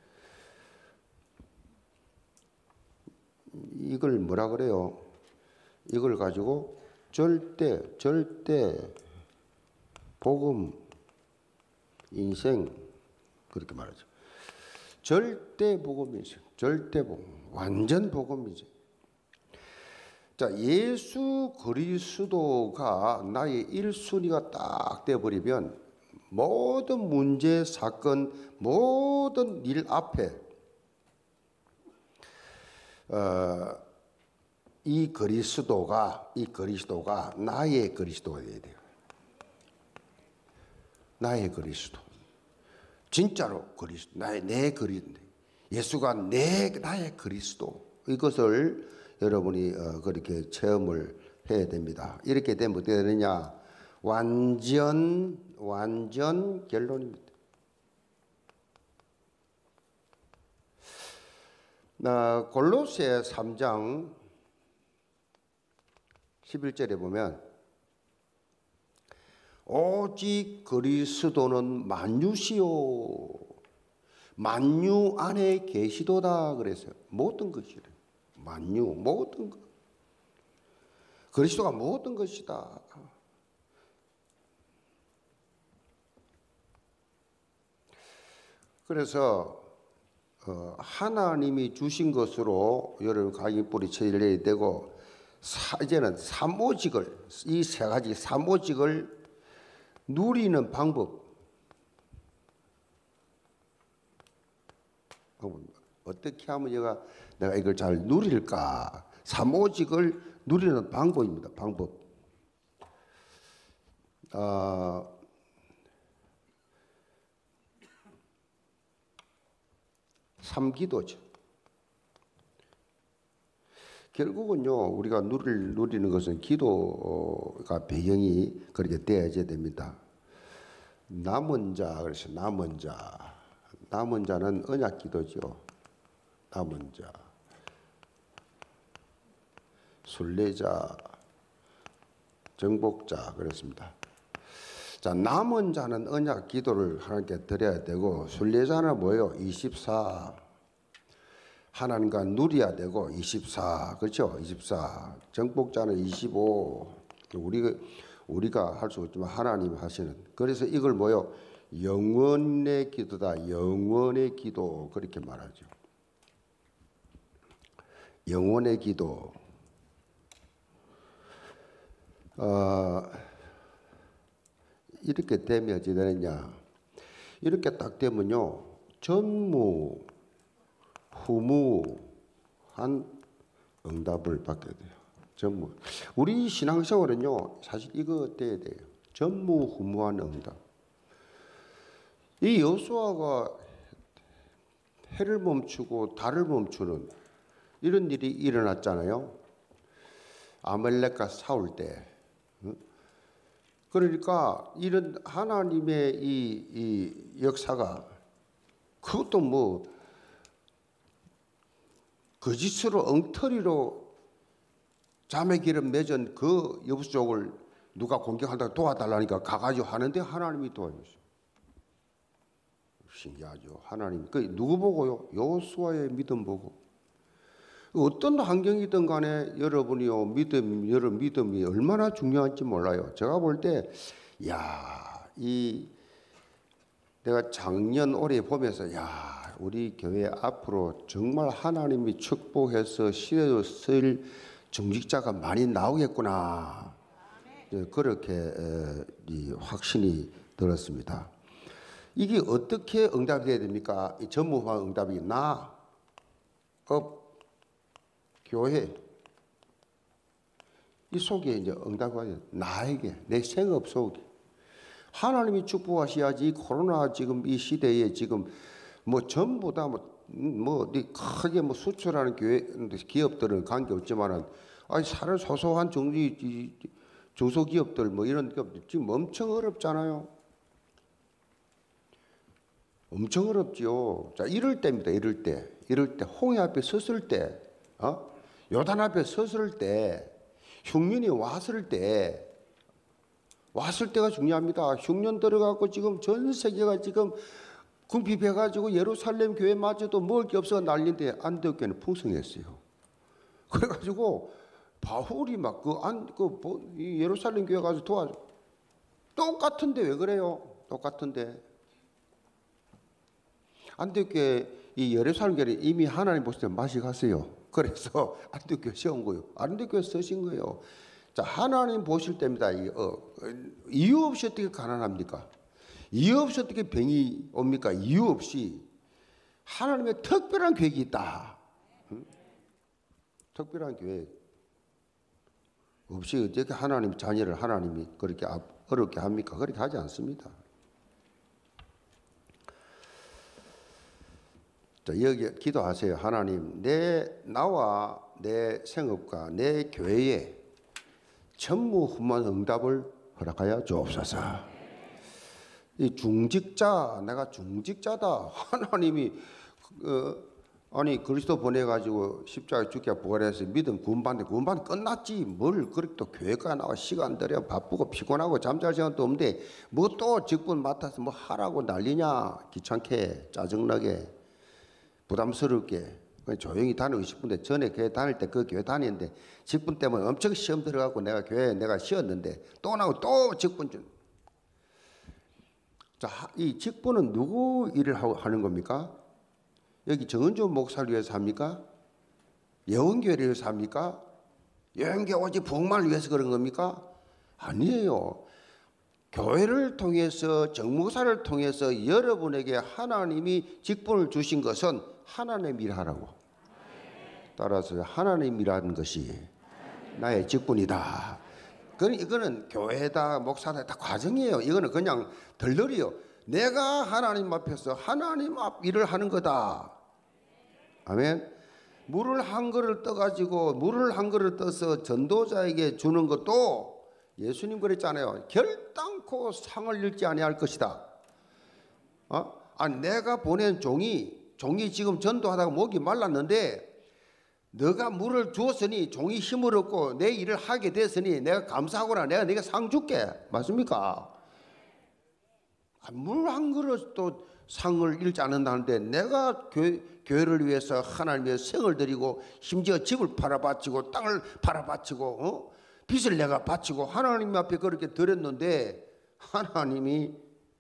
이걸 뭐라 그래요? 이걸 가지고 절대, 복음, 인생 그렇게 말하죠. 절대 복음 인생, 절대 복음, 완전 복음 인생. 자, 예수 그리스도가 나의 1순위가 딱 되어버리면 모든 문제, 사건, 모든 일 앞에 이 그리스도가 나의 그리스도가 되어야 돼요. 나의 그리스도. 진짜로 그리스도. 내 그리스도. 예수가 나의 그리스도. 이것을 여러분이 그렇게 체험을 해야 됩니다. 이렇게 되면 어떻게 되느냐? 완전 결론입니다. 골로새 3장 11절에 보면 오직 그리스도는 만유시요 만유 안에 계시도다 그랬어요. 모든 것이래. 만유 모든 것. 그리스도가 모든 것이다. 그래서 하나님이 주신 것으로 여러분 각인뿌리 쳐야 되고 이제는 삼오직을 이 세 가지 삼오직을 누리는 방법 어떻게 하면 내가 이걸 잘 누릴까? 삼오직을 누리는 방법입니다. 방법. 삼기도죠. 결국은요, 우리가 누리는 것은 기도가 배경이 그렇게 되어야 됩니다. 남은 자, 그래서 남은 자는 언약 기도죠. 남은 자, 순례자, 정복자, 그렇습니다. 자, 남은 자는 언약 기도를 하나님께 드려야 되고, 순례자는 뭐예요? 24. 하나님과 누려야 되고, 24. 그렇죠? 24. 정복자는 25. 우리가 할 수 없지만 하나님 하시는. 그래서 이걸 뭐예요? 영원의 기도다. 영원의 기도. 그렇게 말하죠. 영원의 기도. 이렇게 되면 어찌 되느냐? 이렇게 딱 되면요, 전무후무한 응답을 받게 돼요. 우리 신앙생활은요, 사실 이거 돼야 돼요. 전무후무한 응답. 이 여호수아가 해를 멈추고 달을 멈추는 이런 일이 일어났잖아요. 아말렉과 싸울 때. 그러니까 이런 하나님의 이 역사가 그것도 뭐 거짓으로 엉터리로 자매 기름 맺은 그 여부족을 누가 공격한다고 도와달라니까 가가지고 하는데 하나님이 도와줬어요. 신기하죠. 하나님. 그 누구 보고요? 여호수아의 믿음 보고. 어떤 환경이든 간에 여러분이요, 여러분 믿음이 얼마나 중요한지 몰라요. 제가 볼 때, 내가 작년 올해 보면서 야, 우리 교회 앞으로 정말 하나님이 축복해서 시대로 쓸 중직자가 많이 나오겠구나. 그렇게 이 확신이 들었습니다. 이게 어떻게 응답이 돼야 됩니까? 이 전무후무한 응답이 나, 업, 교회 이 속에 이제 응답이 와요. 나에게 내 생업 속에 하나님이 축복하셔야지. 코로나 지금 이 시대에 지금 뭐 전부 다 뭐 크게 뭐 수출하는 교회 기업들은 관계 없지만은 아니 사는 소소한 중소기업들 뭐 이런 기업들 지금 엄청 어렵잖아요. 엄청 어렵지요. 자, 이럴 때입니다. 이럴 때 홍해 앞에 섰을 때, 요단 앞에 섰을 때, 흉년이 왔을 때가 중요합니다. 흉년 들어가고 지금 전 세계가 지금 궁핍해가지고 예루살렘 교회마저도 먹을 게 없어 난리인데 안디옥교회는 풍성했어요. 그래가지고 바울이 막 예루살렘 교회 가서 도와줘. 똑같은데 왜 그래요? 똑같은데. 안디옥교회 이 예루살렘 교회는 이미 하나님 보실 때 맛이 갔어요. 그래서 안디옥교회 세운 거예요. 안디옥교회 쓰신 거예요. 자, 하나님 보실 때입니다. 이유 없이 어떻게 가난합니까? 이유 없이 어떻게 병이 옵니까? 이유 없이 하나님의 특별한 계획이 있다. 응? 특별한 계획 없이 어떻게 하나님 자녀를 하나님이 그렇게 어렵게 합니까? 그렇게 하지 않습니다. 자, 여기 기도하세요. 하나님, 나와 내 생업과 내 교회에 전무후무한 응답을 허락하여 주옵소서. 이 중직자, 내가 중직자다. 하나님이 아니 그리스도 보내가지고 십자가에 죽게 부활해서 믿음 구원받는데 구원받는 끝났지. 뭘 그렇게 또 교회가 나와 시간 들여 바쁘고 피곤하고 잠잘 시간도 없는데 뭐 또 직분 맡아서 뭐 하라고 난리냐. 귀찮게 짜증나게 부담스럽게 조용히 다니고 싶은데 전에 교회 다닐 때 그 교회 다니는데 직분 때문에 엄청 시험 들어가고 내가 교회에 내가 쉬었는데 또 나오고 또 직분 좀. 자, 이 직분은 누구 일을 하는 겁니까? 여기 정은조 목사를 위해서 합니까? 예원교회를 위해서 합니까? 예원교회 오직 복만을 위해서 그런 겁니까? 아니에요. 교회를 통해서 정목사를 통해서 여러분에게 하나님이 직분을 주신 것은 하나님 일하라고. 따라서 하나님 일하는 것이 나의 직분이다. 이거는 교회다 목사다 다 과정이에요. 이거는 그냥 덜덜이요. 내가 하나님 앞에서 하나님 앞 일을 하는 거다. 아멘. 물을 한 그릇 떠가지고 물을 한 그릇 떠서 전도자에게 주는 것도 예수님 그랬잖아요. 결단코 상을 잃지 아니할 것이다. 내가 보낸 종이 지금 전도하다가 목이 말랐는데 너가 물을 주었으니 종이 힘을 얻고 내 일을 하게 됐으니 내가 감사하거나 내가 네가 상 줄게. 맞습니까? 물 한 그릇도 상을 잃지 않는다는데 내가 교회를 위해서 하나님의 생을 드리고 심지어 집을 팔아바치고 땅을 팔아바치고 빚을 내가 바치고 하나님 앞에 그렇게 드렸는데 하나님이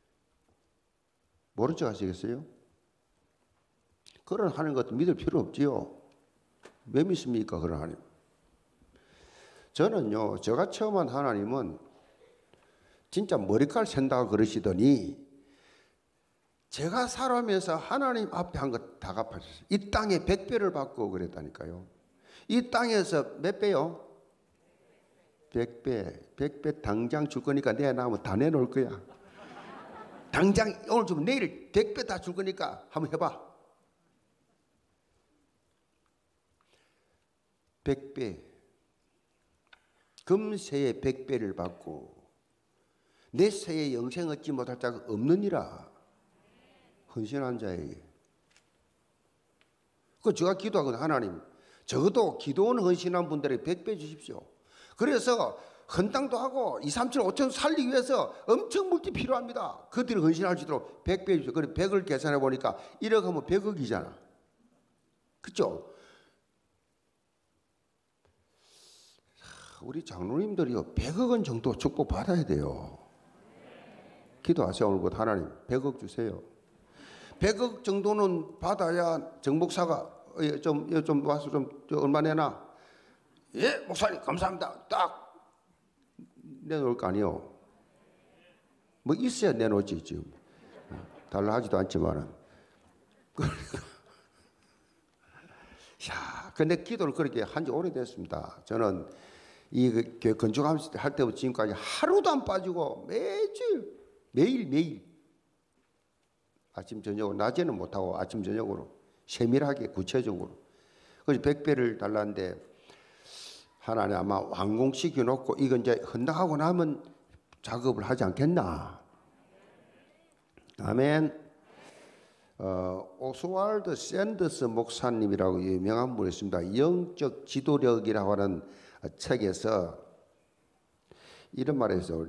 모른 척 하시겠어요? 그런 하는 것도 믿을 필요 없지요. 왜 믿습니까? 그런 하나님. 저는요, 제가 체험한 하나님은 진짜 머리칼 샌다고 그러시더니 제가 살아오면서 하나님 앞에 한 것 다 갚아주셨어요. 이 땅에 100배를 받고 그랬다니까요. 이 땅에서 몇 배요? 100배. 100배 당장 줄 거니까 내가 나오면 다 내놓을 거야. 당장 오늘 주면 내일 100배 다 줄 거니까 한번 해봐. 100배. 금세에 100배를 받고 내 세에 영생 얻지 못할 자가 없느니라. 헌신한 자에게. 제가 기도하거든요. 하나님, 적어도 기도원 헌신한 분들에게 100배 주십시오. 그래서 헌당도 하고 2, 3, 7, 5천 살리기 위해서 엄청 물질이 필요합니다. 그들이 헌신할 수 있도록 100배 주십시오. 그래 100을 계산해 보니까 1억 하면 100억이잖아. 그렇죠? 우리 장로님들이요 100억 원 정도 축복 받아야 돼요. 기도하세요. 오늘부터 하나님 100억 주세요. 100억 정도는 받아야 정목사가 좀 와서 좀 얼마 내나? 예, 목사님 감사합니다. 딱 내놓을 거 아니요. 뭐 있어야 내놓지 지금. 달라 하지도 않지만은. 야, 근데 기도를 그렇게 한 지 오래됐습니다. 저는 이 건축할 때부터 지금까지 하루도 안 빠지고 매일 아침 저녁으로, 낮에는 못하고 아침 저녁으로 세밀하게 구체적으로. 그래서 100배를 달라는데 하나님 아마 완공시켜 놓고 이건 이제 헌당하고 나면 작업을 하지 않겠나. 아멘. 오스왈드 샌더스 목사님이라고 유명한 분이 있습니다. 영적 지도력이라고 하는 책에서 이런 말을 했어요.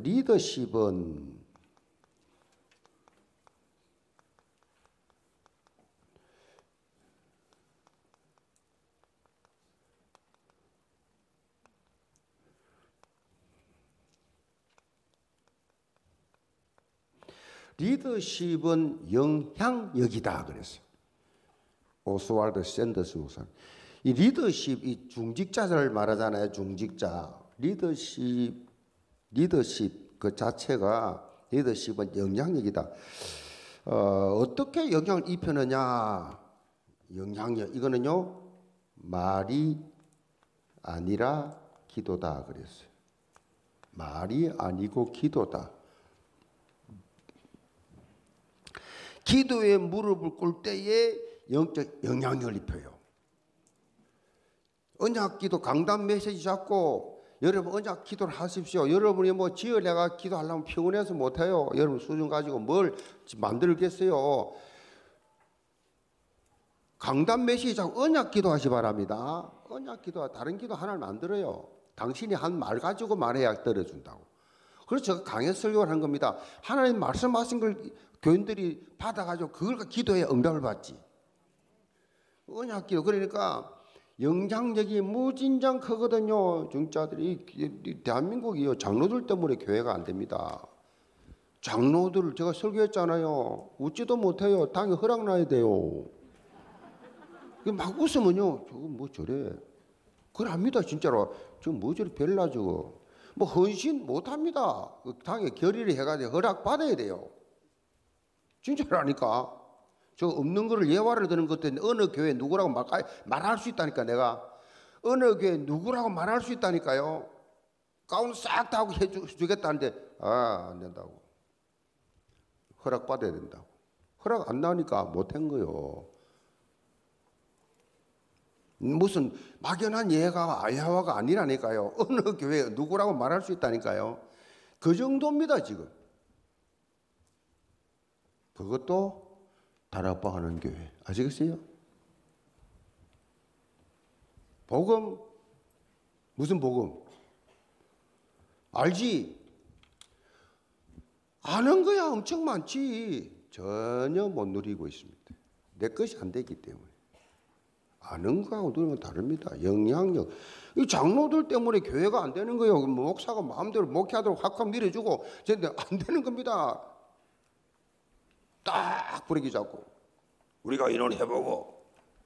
리더십은 영향력이다 그랬어요. 오스왈드 샌더스 목사님. 이 리더십, 이 중직자를 말하잖아요. 중직자. 리더십 그 자체가 리더십은 영향력이다. 어떻게 영향을 입히느냐? 영향력 이거는요 말이 아니라 기도다 그랬어요. 말이 아니고 기도다. 기도에 무릎을 꿇을 때에 영적 영향력을 입혀요. 언약기도 강단 메시지 잡고 여러분 언약 기도를 하십시오. 여러분이 뭐 지어 내가 기도하려면 피곤해서 못해요. 여러분 수준 가지고 뭘 만들겠어요. 강단 메시지 잡고 언약 기도하시 바랍니다. 언약 기도와 다른 기도 하나를 만들어요. 당신이 한 말 가지고 말해야 떨어준다고. 그래서 제가 강해 설교를 한 겁니다. 하나님 말씀하신 걸 교인들이 받아가지고 그걸 기도해 응답을 받지. 언약 기도. 그러니까 영향력이 무진장 크거든요. 중자들이 대한민국이요 장로들 때문에 교회가 안 됩니다. 장로들을 제가 설교했잖아요. 웃지도 못해요. 당연히 허락 나야 돼요. 막 웃으면요. 저거 뭐 저래. 그걸 압니다 진짜로. 저 뭐 저래 별나 저거. 뭐 헌신 못합니다. 당연히 결의를 해가지고 허락 받아야 돼요. 진짜라니까. 저 없는 거를 예화를 드는 것도 어느 교회 누구라고 말할 수 있다니까. 내가 어느 교회 누구라고 말할 수 있다니까요. 가운 싹 다 하고 해주겠다는데 안 된다고. 허락 받아야 된다고. 허락 안 나오니까 못한 거요. 무슨 막연한 예화가 아니라니까요. 어느 교회 누구라고 말할 수 있다니까요. 그 정도입니다 지금. 그것도 다락방하는 교회. 아시겠어요? 복음. 무슨 복음? 알지? 아는 거야 엄청 많지. 전혀 못 누리고 있습니다. 내 것이 안 되기 때문에. 아는 거하고 누리는 건 다릅니다. 영향력. 이 장로들 때문에 교회가 안 되는 거예요. 목사가 마음대로 목회하도록 확확 밀어주고 안 되는 겁니다. 딱 분위기 잡고 우리가 인원해보고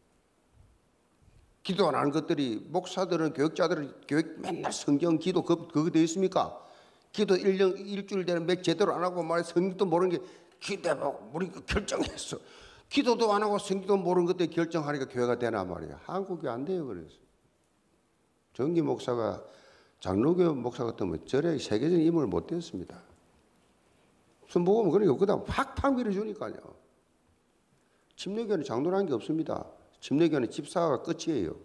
기도 안 하는 것들이 목사들은 교육자들은 교육 맨날 성경 기도 그거 되어 있습니까? 기도 일주일 되는 몇 제대로 안 하고 말해 성경도 모르는 게 기도해보고 우리가 결정했어. 기도도 안 하고 성경도 모르는 것들 결정하니까 교회가 되나 말이야. 한국이 안 돼요. 그래서 정기 목사가 장로교 목사 같으면 절에 세계적인 인물을 못 됐습니다. 무슨 보면 그러니까 그다음 팍팍 밀어주니까요. 침례교는 장로라는 게 없습니다. 침례교는 집사가 끝이에요.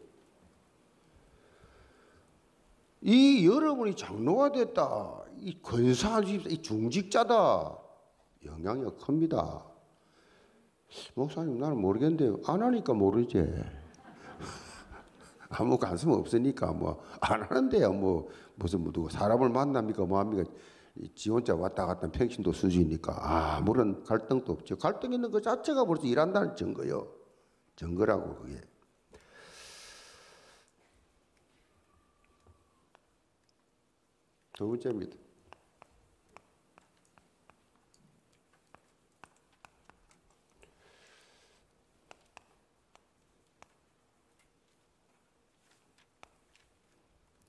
이 여러분이 장로가 됐다. 이 권사한 집사, 이 중직자다. 영향력 큽니다. 목사님 나는 모르겠는데요. 안 하니까 모르지. 아무 관심 없으니까 뭐 안 하는데요. 뭐 무슨 누구 사람을 만납니까 뭐합니까? 지 혼자 왔다 갔다 평신도 수준이니까 아무런 갈등도 없죠. 갈등 있는 것 자체가 벌써 일한다는 증거요. 증거라고 그게. 두 번째입니다.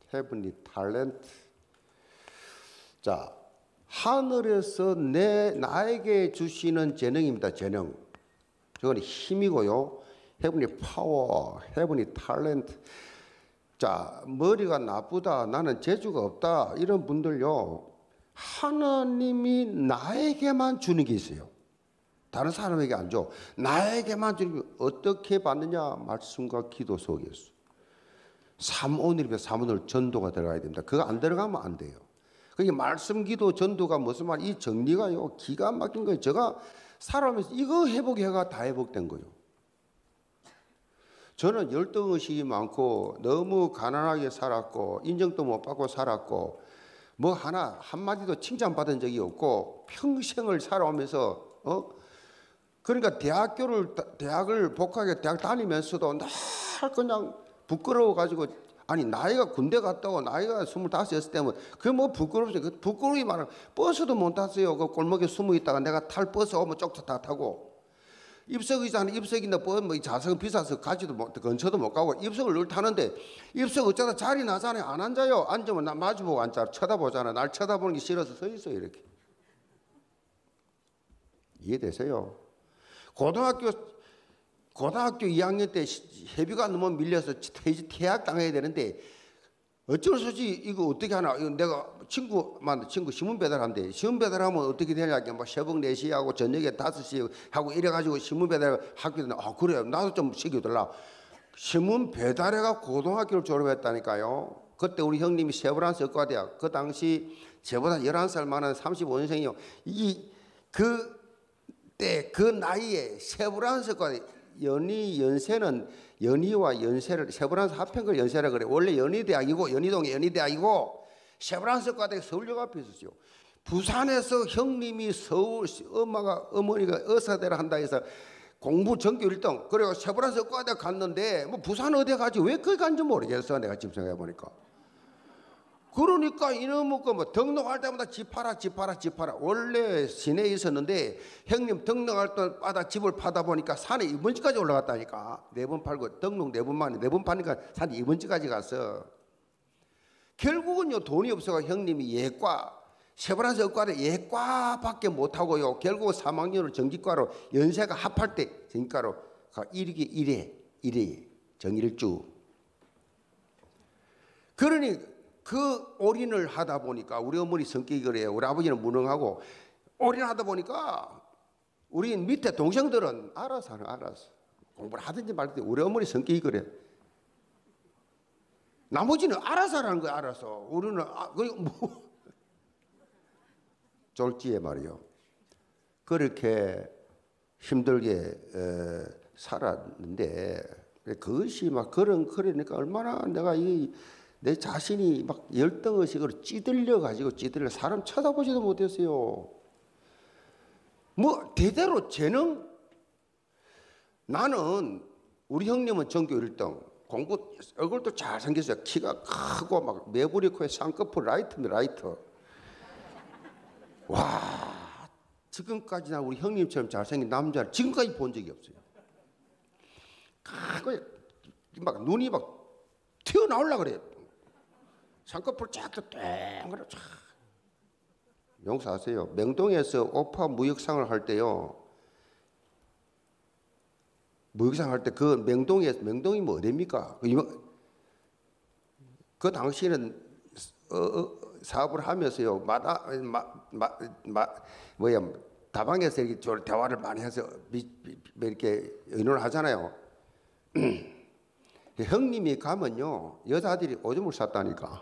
heavenly talent. 자, 하늘에서 나에게 주시는 재능입니다. 재능. 저건 힘이고요. heavenly power, heavenly talent. 자, 머리가 나쁘다, 나는 재주가 없다, 이런 분들요, 하나님이 나에게만 주는 게 있어요. 다른 사람에게 안 줘. 나에게만 주는 게 어떻게 받느냐? 말씀과 기도 속에서. 오늘이면 3오늘 전도가 들어가야 됩니다. 그거 안 들어가면 안 돼요. 그게 말씀, 기도, 전도가 무슨 말? 이 정리가요, 기가 막힌 거예요. 제가 살아오면서 이거 회복해가 다 회복된 거예요. 저는 열등의식이 많고 너무 가난하게 살았고 인정도 못 받고 살았고 뭐 한마디도 칭찬받은 적이 없고 평생을 살아오면서 그러니까 대학을 복학해 대학 다니면서도 날 그냥 부끄러워가지고 아니 나이가 군대 갔다 오고 나이가 25였을 때면 그게 뭐 부끄럽지. 그 부끄러움이 많아. 버스도 못 탔어요. 그 골목에 숨어 있다가 내가 탈 버스 오면 쪽쪽 다 타고 입석의자는 입석인데 뭐 좌석은 비싸서 가지도 못 근처도 못 가고 입석을 늘 타는데 입석 어쩌다 자리 나잖아요. 안 앉아요. 앉으면 나 마주보고 앉아 쳐다보잖아. 날 쳐다보는 게 싫어서 서 있어요. 이렇게. 이해되세요? 고등학교 2학년 때 회비가 너무 밀려서 퇴학 당해야 되는데 어쩔 수 없이 이거 어떻게 하나. 이거 내가 친구 신문 배달한대. 신문 배달하면 어떻게 되냐고 막 새벽 4시에 하고 저녁에 5시에 하고 이래가지고 신문 배달 학교에 그래요. 나도 좀 시켜달라. 신문 배달해가 고등학교를 졸업했다니까요. 그때 우리 형님이 세브란스 의과대학 그 당시 저보다 11살 많은 35년생이요. 그때 그 나이에 세브란스 의과대 연세는 연희와 연세를 세브란스 합한 걸 연세라 그래. 원래 연희대학이고 연희동에 연희대학이고 세브란스 과대 서울역 앞에 있었죠. 부산에서 형님이 어머니가 의사대를 한다 해서 공부 전교 1등. 그리고 세브란스 과대 갔는데 뭐 부산 어디 가지 왜 거기 간지 모르겠어. 내가 지금 생각해 보니까. 그러니까 이놈의 뭐 등록할 때마다 집 팔아. 원래 시내에 있었는데 형님 등록할 때마다 집을 파다 보니까 산에 2번지까지 올라갔다니까. 4번 팔고 등록 4번 만에 4번 파니까 산에 2번지까지 갔어. 결국은요 돈이 없어가 형님이 예과 세브란스 의과대 예과밖에 못하고요. 결국 3학년을 정기과로 연세가 합할 때 정기과로 1회 정일주. 그러니 그 올인을 하다 보니까 우리 어머니 성격이 그래요. 우리 아버지는 무능하고 올인하다 보니까 우리 밑에 동생들은 알아서 공부를 하든지 말든지 우리 어머니 성격이 그래. 나머지는 알아서 하라는 거야. 알아서. 우리는 졸지에 말이요. 그렇게 힘들게 살았는데 그것이 막 그러니까 얼마나 내가 내 자신이 막 열등의식으로 찌들려 사람 쳐다보지도 못했어요. 뭐 대대로 재능. 나는 우리 형님은 전교 1등 공부 얼굴도 잘생겼어요. 키가 크고 막 매부리 코에 쌍꺼풀 라이터. 와 지금까지 나 우리 형님처럼 잘생긴 남자를 지금까지 본 적이 없어요. 크고 막 눈이 막 튀어나오려고 그래요. 쌍꺼풀 쫙 땡그려 쫙. 용서하세요. 명동에서 오파 무역상을 할 때요. 무역상 할 때 그 명동이 뭐 어디입니까? 그 당시에는 사업을 하면서요. 다방에서 이렇게 대화를 많이 해서 이렇게 의논을 하잖아요. 형님이 가면요 여자들이 오줌을 쌌다니까.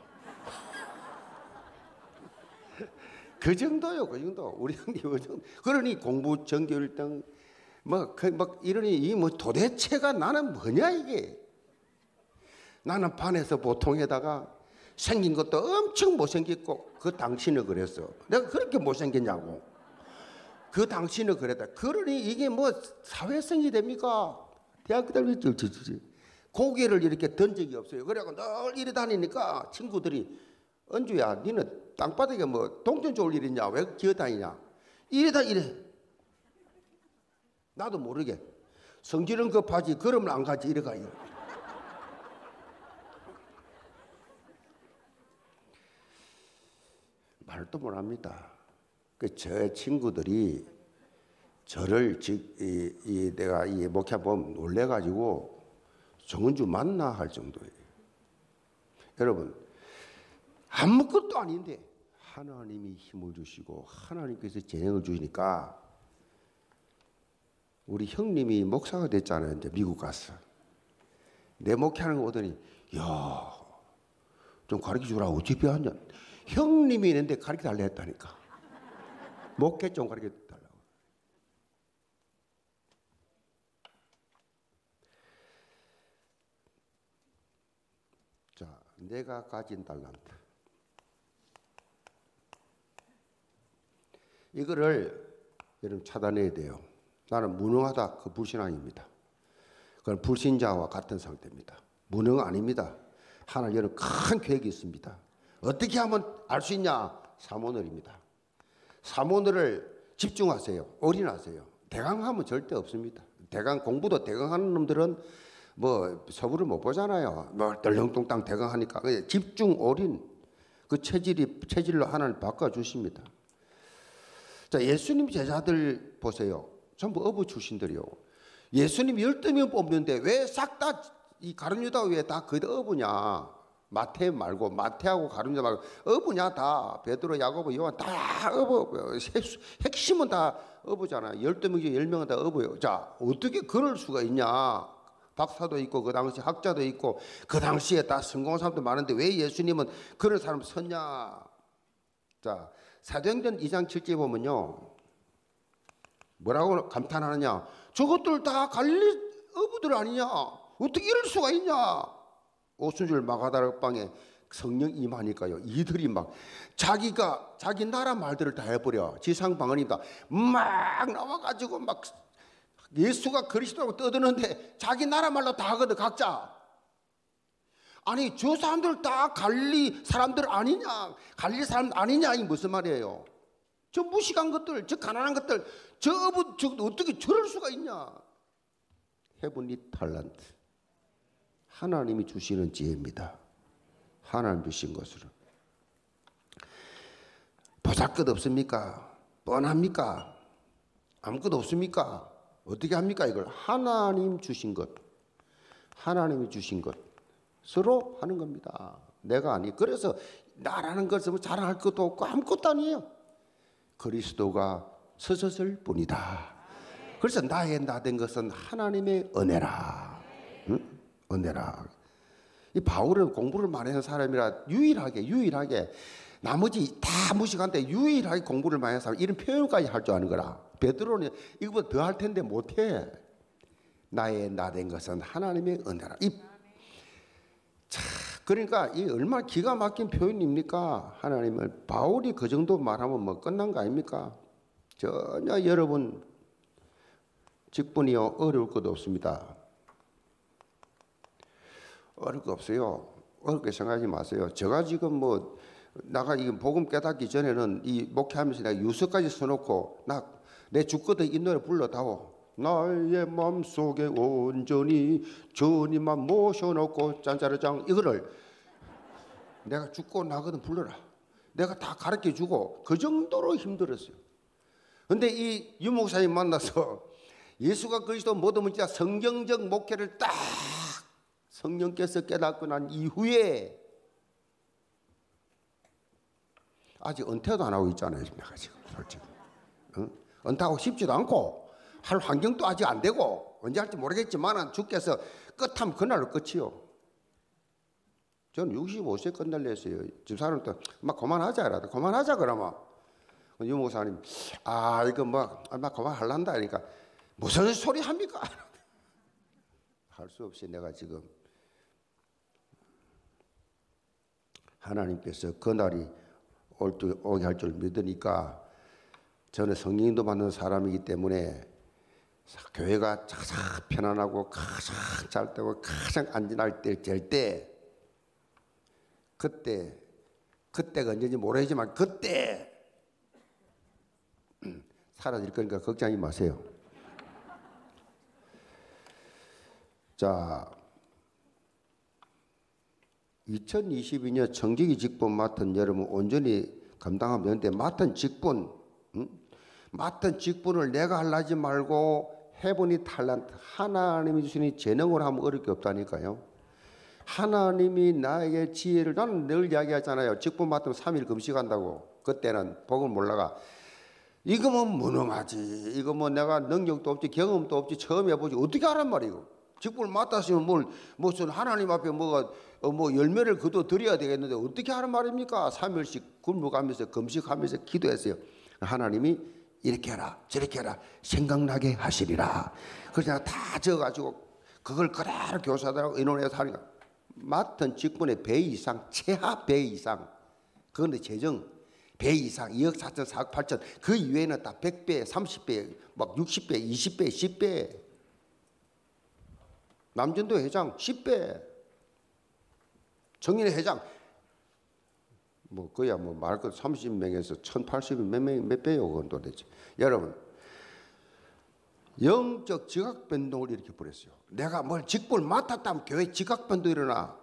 그 정도요, 그 정도. 우리 형님 그 정도. 그러니 공부 전교 1등 막 이러니 이 뭐 도대체가 나는 뭐냐 이게. 나는 반에서 보통에다가 생긴 것도 엄청 못생겼고 그 당신은 그랬어. 내가 그렇게 못생겼냐고. 그 당신은 그랬다. 그러니 이게 뭐 사회성이 됩니까? 대학교 다닐 때 고개를 이렇게 든 적이 없어요. 그래갖고 늘 이래 다니니까 친구들이 은주야 니는 땅바닥에 뭐 동전 좋을 일 있냐? 왜 기어다니냐? 이래. 나도 모르게 성질은 급하지 걸으면 안 가지 이래 가요. 말도 못합니다. 저 친구들이 저를 내가 이 목회 보면 놀래가지고 정은주 만나 할 정도예요. 여러분 아무것도 아닌데 하나님이 힘을 주시고 하나님께서 재능을 주시니까 우리 형님이 목사가 됐잖아요. 이제 미국 가서 내 목회하는 거 오더니 야, 좀 가르쳐 주라고 어떻게 배웠냐. 형님이 있는데 가르쳐 달라 했다니까. 목회 좀 가르쳐 달라고. 자, 내가 가진 달란트. 이거를 여러분 차단해야 돼요. 나는 무능하다. 그 불신앙입니다. 그건 불신자와 같은 상태입니다. 무능 아닙니다. 하나님 여러분 큰 계획이 있습니다. 어떻게 하면 알 수 있냐? 사모늘입니다. 사모늘을 집중하세요. 올인하세요. 대강하면 절대 없습니다. 대강 공부도 대강하는 놈들은 뭐 서부를 못 보잖아요. 뭐 덜렁뚱땅 대강하니까 집중 올인 그 체질로 하나님 바꿔 주십니다. 자, 예수님 제자들 보세요. 전부 어부 출신들이요. 예수님 12명 뽑는데 왜 싹 다 이 가룟 유다 왜 다 거의 다 어부냐? 마태 말고 마태하고 가룟 유다 말고 어부냐 다. 베드로, 야고보, 요한 다 어부. 핵심은 다 어부잖아. 12명 중에 10명은 다 어부예요. 자, 어떻게 그럴 수가 있냐? 박사도 있고 그 당시 학자도 있고 그 당시에 다 성공한 사람도 많은데 왜 예수님은 그런 사람 썼냐? 자, 사도행전 2장 7절에 보면요. 뭐라고 감탄하느냐? 저것들 다 갈릴리 어부들 아니냐? 어떻게 이럴 수가 있냐? 오순절 마가다락방에 성령 임하니까요. 이들이 막 자기 나라 말들을 다 해버려. 지상방언이다. 막 나와가지고 막 예수가 그리스도라고 떠드는데 자기 나라 말로 다 하거든 각자. 아니 저 사람들 다 갈릴리 사람들 아니냐? 갈릴리 사람 아니냐? 이 무슨 말이에요? 저 무식한 것들, 저 가난한 것들, 저 어떻게 저럴 수가 있냐? 헤븐리 탤런트. 하나님이 주시는 지혜입니다. 하나님 주신 것으로. 보잘것 없습니까? 뻔합니까? 아무것도 없습니까? 어떻게 합니까? 이걸 하나님 주신 것, 하나님이 주신 것 서로 하는 겁니다. 내가 아니. 그래서 나라는 것을 자랑할 것도 없고 아무것도 아니에요. 그리스도가 서서설 뿐이다. 그래서 나의 나 된 것은 하나님의 은혜라. 응? 은혜라. 이 바울은 공부를 많이 하는 사람이라 유일하게 나머지 다 무식한데 유일하게 공부를 많이 하는 사람 이런 표현까지 할 줄 아는 거라. 베드로는 이거보다 더 할 텐데 못해. 나의 나 된 것은 하나님의 은혜라. 그러니까 이 얼마나 기가 막힌 표현입니까? 하나님을 바울이 그 정도 말하면 뭐 끝난 거 아닙니까? 전혀 여러분 직분이요 어려울 것도 없습니다. 어려울 거 없어요. 어렵게 생각하지 마세요. 제가 지금 뭐 나가 이 복음 깨닫기 전에는 이 목회하면서 내가 유서까지 써놓고 내 죽거든 이 노래 불러다오. 나의 마음속에 온전히 주님만 모셔놓고 짠짜르짱 이거를 내가 죽고 나거든 불러라. 내가 다 가르쳐주고 그 정도로 힘들었어요. 근데 이 유목사님 만나서 예수가 그리스도 모든 진짜 성경적 목회를 딱 성령께서 깨닫고 난 이후에 아직 은퇴도 안 하고 있잖아요. 내가 지금 솔직히 은퇴하고 싶지도 않고 할 환경도 아직 안 되고 언제 할지 모르겠지만 주께서 끝하면 그날로 끝이요. 저는 65세 끝날려 했어요. 집사람도 막 그만하자 그러다 그만하자 그러면 유목사님 이거 막 그만할란다 그러니까 무슨 소리 합니까? 할 수 없이 내가 지금 하나님께서 그날이 오게 할 줄 믿으니까 저는 성령도 받는 사람이기 때문에 교회가 가장 편안하고 가장 잘 되고 가장 안전할 때 될 때 그때가 언제인지 모르지만 그때 사라질 거니까 걱정하지 마세요. 자, 2022년 청지기 직분 맡은 여러분 온전히 감당하면 되는데 맡은 직분, 맡은 직분을 내가 하려지 말고 해보니 탤런트, 하나님이 주시니 재능으로 하면 어려울 게 없다니까요. 하나님이 나에게 지혜를, 나는 늘 이야기하잖아요. 직분 맡으면 3일 금식한다고. 그때는 복을 몰라가. 이거 뭐 무능하지. 이거 뭐 내가 능력도 없지, 경험도 없지, 처음 해보지. 어떻게 하란 말이고. 직분을 맡았으면 무슨 하나님 앞에 뭐 열매를 거둬 드려야 되겠는데 어떻게 하란 말입니까? 3일씩 굶어가면서 금식하면서 기도했어요. 하나님이 이렇게 해라 저렇게 해라 생각나게 하시리라. 그래서 내가 다 적어가지고 그걸 그대로 교사들하고 의논해서 하니까 맡은 직분의 배 이상, 최하 배 이상. 그런데 재정 배 이상, 2억 4천, 4억 8천. 그 이외에는 다 100배, 30배, 막 60배, 20배, 10배. 남전도 회장 10배. 정인의 회장 뭐 그야 뭐 말 것 30명에서 1080이 몇 배요 그건 도대체. 여러분 영적 지각 변동을 일으켜 버렸어요. 내가 뭘 직분을 맡았다면 교회 지각 변동 일어나.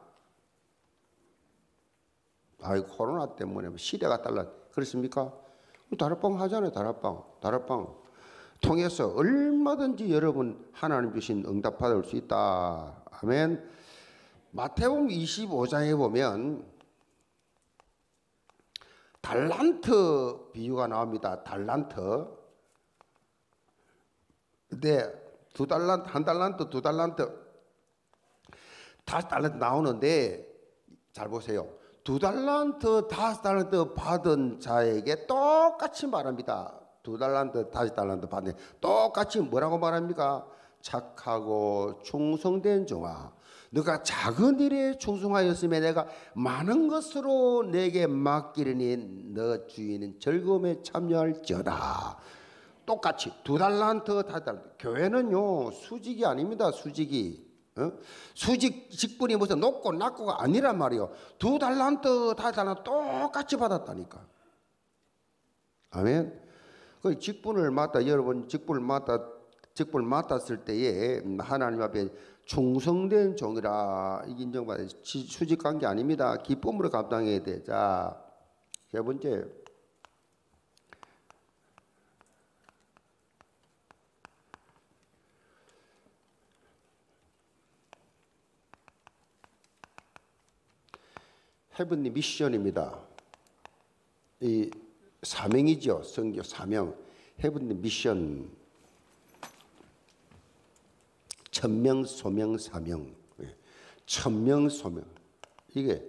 아이 코로나 때문에 시대가 달라. 그렇습니까? 다락방 하잖아요. 다락방 통해서 얼마든지 여러분 하나님 주신 응답 받을 수 있다. 아멘. 마태복음 25장에 보면 달란트 비유가 나옵니다. 달란트. 근데 2달란트, 1달란트, 2달란트, 5달란트 나오는데 잘 보세요. 2달란트, 5달란트 받은 자에게 똑같이 말합니다. 2달란트, 5달란트 받는 똑같이 뭐라고 말합니까? 착하고 충성된 종아, 너가 작은 일에 충성하였으면 내가 많은 것으로 내게 맡기려니 너 주인은 즐거움에 참여할지어다. 똑같이 2달란트, 5달란트. 교회는요 수직이 아닙니다. 수직이. 수직 직분이 무슨 높고 낮고가 아니란 말이요. 2달란트, 5달란트 똑같이 받았다니까. 아멘. 그 직분을 맡아, 여러분 직분을 맡았을 때에 하나님 앞에 충성된 종이라 인정받아야 수직한 게 아닙니다. 기쁨으로 감당해야 돼. 자, 세 번째. 헤븐리 미션입니다. 이 사명이죠. 성교 사명. 헤븐리 미션. 천명, 소명, 사명. 천명, 소명. 이게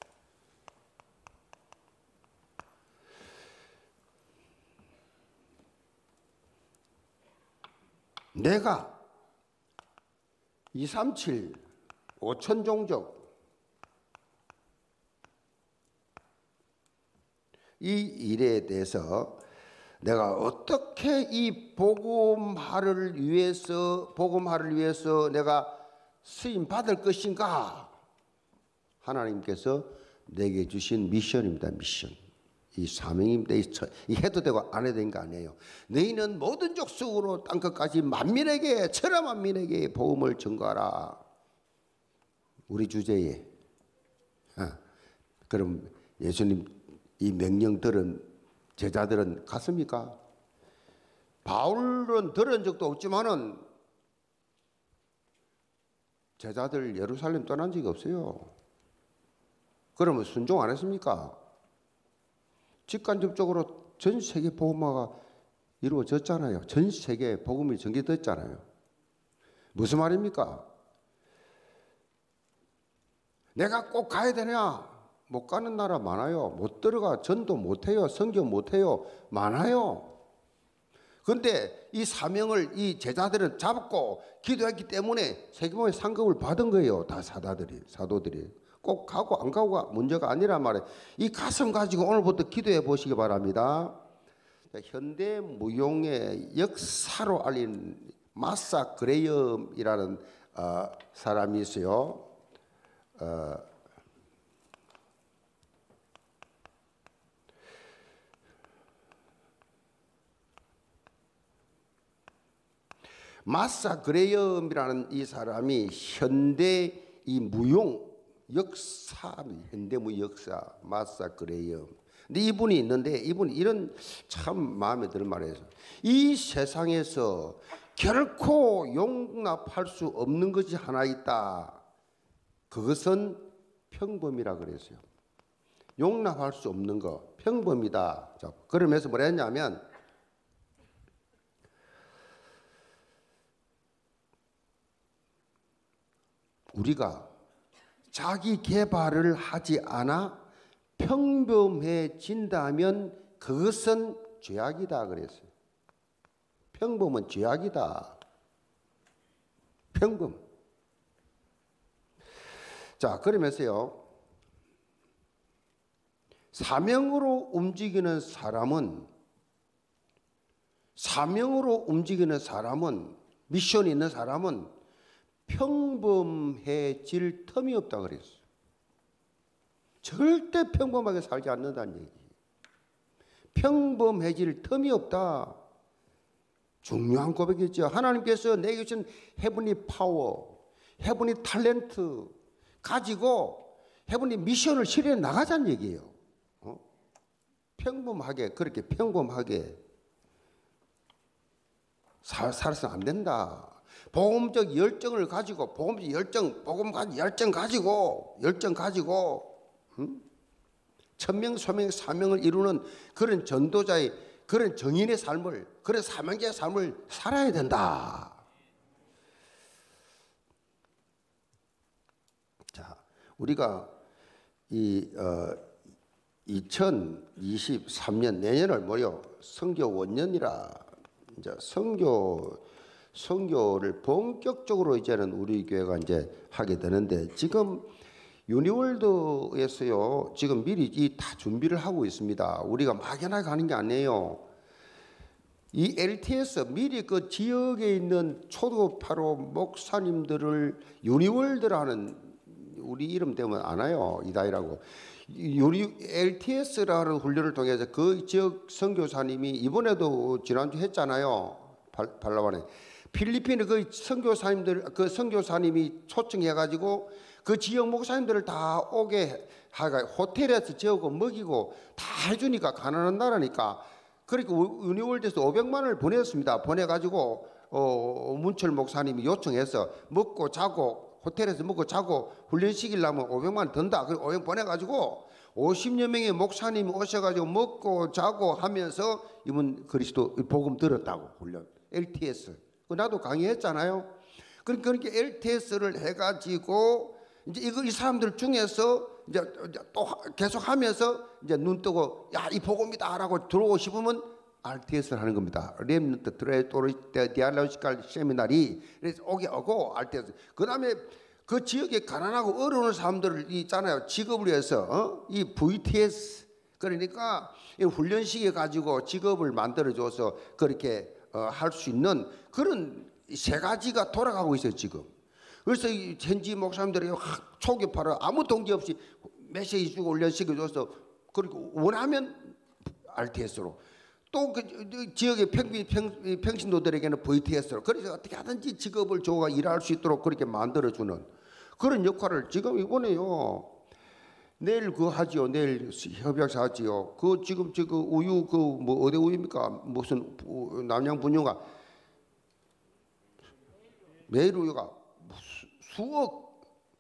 내가 237, 5천 종족 이 일에 대해서 내가 어떻게 이 복음화를 위해서 내가 쓰임 받을 것인가? 하나님께서 내게 주신 미션입니다. 미션. 이 사명입니다. 이 해도 되고 안 해도 되는 거 아니에요. 너희는 모든 족속으로 땅끝까지 만민에게, 천하 만민에게 복음을 전가하라. 우리 주제에. 그럼 예수님 이 명령 들은 제자들은 갔습니까? 바울은 들은 적도 없지만은 제자들 예루살렘 떠난 적이 없어요. 그러면 순종 안 했습니까? 직간접적으로 전 세계 복음화가 이루어졌잖아요. 전 세계 복음이 전개됐잖아요. 무슨 말입니까? 내가 꼭 가야 되냐? 못 가는 나라 많아요. 못 들어가. 전도 못해요. 선교 못해요. 많아요. 그런데 이 사명을 이 제자들은 잡고 기도했기 때문에 세계복음의 상급을 받은 거예요. 다 사도들이. 꼭 가고 안 가고가 문제가 아니란 말이에요. 이 가슴 가지고 오늘부터 기도해 보시기 바랍니다. 현대 무용의 역사로 알린 마사 그레이엄이라는 사람이 있어요. 마사 그레이엄이라는 이 사람이 현대 이 무용 역사, 현대 무역 역사 마사 그레이엄. 근데 이분이 있는데 이분이 이런 참 마음에 드는 말이에요. 이 세상에서 결코 용납할 수 없는 것이 하나 있다. 그것은 평범이라 그랬어요. 용납할 수 없는 거 평범이다. 자, 그러면서 뭐라 했냐면 우리가 자기 개발을 하지 않아 평범해진다면 그것은 죄악이다 그랬어요. 평범은 죄악이다. 평범. 자, 그러면서요. 사명으로 움직이는 사람은 미션이 있는 사람은 평범해질 틈이 없다 그랬어요. 절대 평범하게 살지 않는다는 얘기. 평범해질 틈이 없다. 중요한 고백이죠. 하나님께서 내게 주신 헤븐리 파워, 헤븐리 탤런트 가지고 헤븐리 미션을 실현해 나가자는 얘기예요. 평범하게, 그렇게 평범하게 살아서는 안 된다. 복음적 열정을 가지고, 복음적 열정 가지고 천명, 소명, 사명을 이루는 그런 전도자의, 그런 정인의 삶을, 그런 사명자의 삶을 살아야 된다. 자, 우리가 2023년 내년을 뭐요? 선교 원년이라 이제 선교를 본격적으로 이제는 우리 교회가 이제 하게 되는데 지금 유니월드에서요 지금 미리 다 준비를 하고 있습니다. 우리가 막연하게 가는 게 아니에요. 이 LTS 미리 그 지역에 있는 초도파로 목사님들을 유니월드라는 우리 이름 때문에 아나요? 이다이라고. LTS라는 훈련을 통해서 그 지역 선교사님이 이번에도 지난주 했잖아요. 발라반에. 필리핀의 그 선교사님이 초청해가지고 그 지역 목사님들을 다 오게 하가 호텔에서 재우고 먹이고 다 해주니까 가난한 나라니까 그러니까 유니월드에서 500만 원을 보냈습니다. 보내가지고 문철 목사님이 요청해서 먹고 자고 호텔에서 먹고 자고 훈련 시키려면 500만 원 든다. 그리고 500 보내가지고 50여 명의 목사님이 오셔가지고 먹고 자고 하면서 이분 그리스도 복음 들었다고 훈련. LTS. 나도 강의했잖아요. 그러니까 LTS를 해가지고 이제 이 사람들 중에서 이제 또 계속 하면서 이제 눈 뜨고 야, 이 복음이다라고 들어오고 싶으면 RTS를 하는 겁니다. 렘넌트 디알로지컬 세미나리. 그래서 오게 오고 RTS. 그다음에 그 지역에 가난하고 어려운 사람들을 있잖아요. 직업을 위해서 이 VTS 그러니까 이 훈련시켜 가지고 직업을 만들어줘서 그렇게 할 수 있는 그런 세 가지가 돌아가고 있어요 지금. 그래서 이 현지 목사님들이 초기파로 아무 동기 없이 메시지 주고 훈련시켜줘서 그리고 원하면 RTS로 또 그 지역의 평신도들에게는 VTS로 그래서 어떻게 하든지 직업을 줘가 일할 수 있도록 그렇게 만들어주는 그런 역할을 지금 이번에요. 내일 그 하지요. 내일 협약사 하지요. 그 지금 저 그 우유 그 뭐 어디 우유입니까? 무슨 남양 분유가 매일 우유가 수억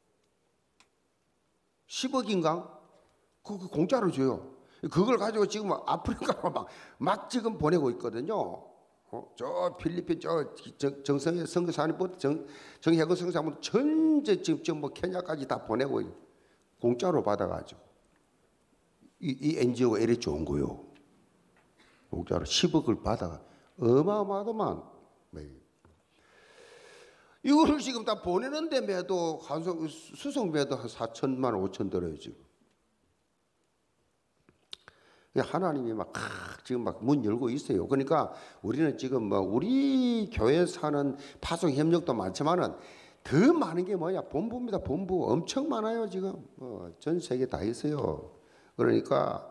10억인가? 그 공짜로 줘요. 그걸 가지고 지금 아프리카로 막 지금 보내고 있거든요. 저 필리핀 저 정성의 선교사님부터 정혜근 선교사님부터 전체 지금 뭐 케냐까지 다 보내고 공짜로 받아가지고 이 NGO가 이래 좋은 거요. 공짜로 10억을 받아가 어마어마하더만. 이거를 지금 다 보내는데 매도 수송 매도 한 4천만 5천 들어요 지금. 하나님이 지금 문 열고 있어요. 그러니까 우리는 지금 우리 교회 사는 파송 협력도 많지만은 더 많은 게 뭐냐? 본부입니다. 본부 엄청 많아요 지금. 전 세계 다 있어요. 그러니까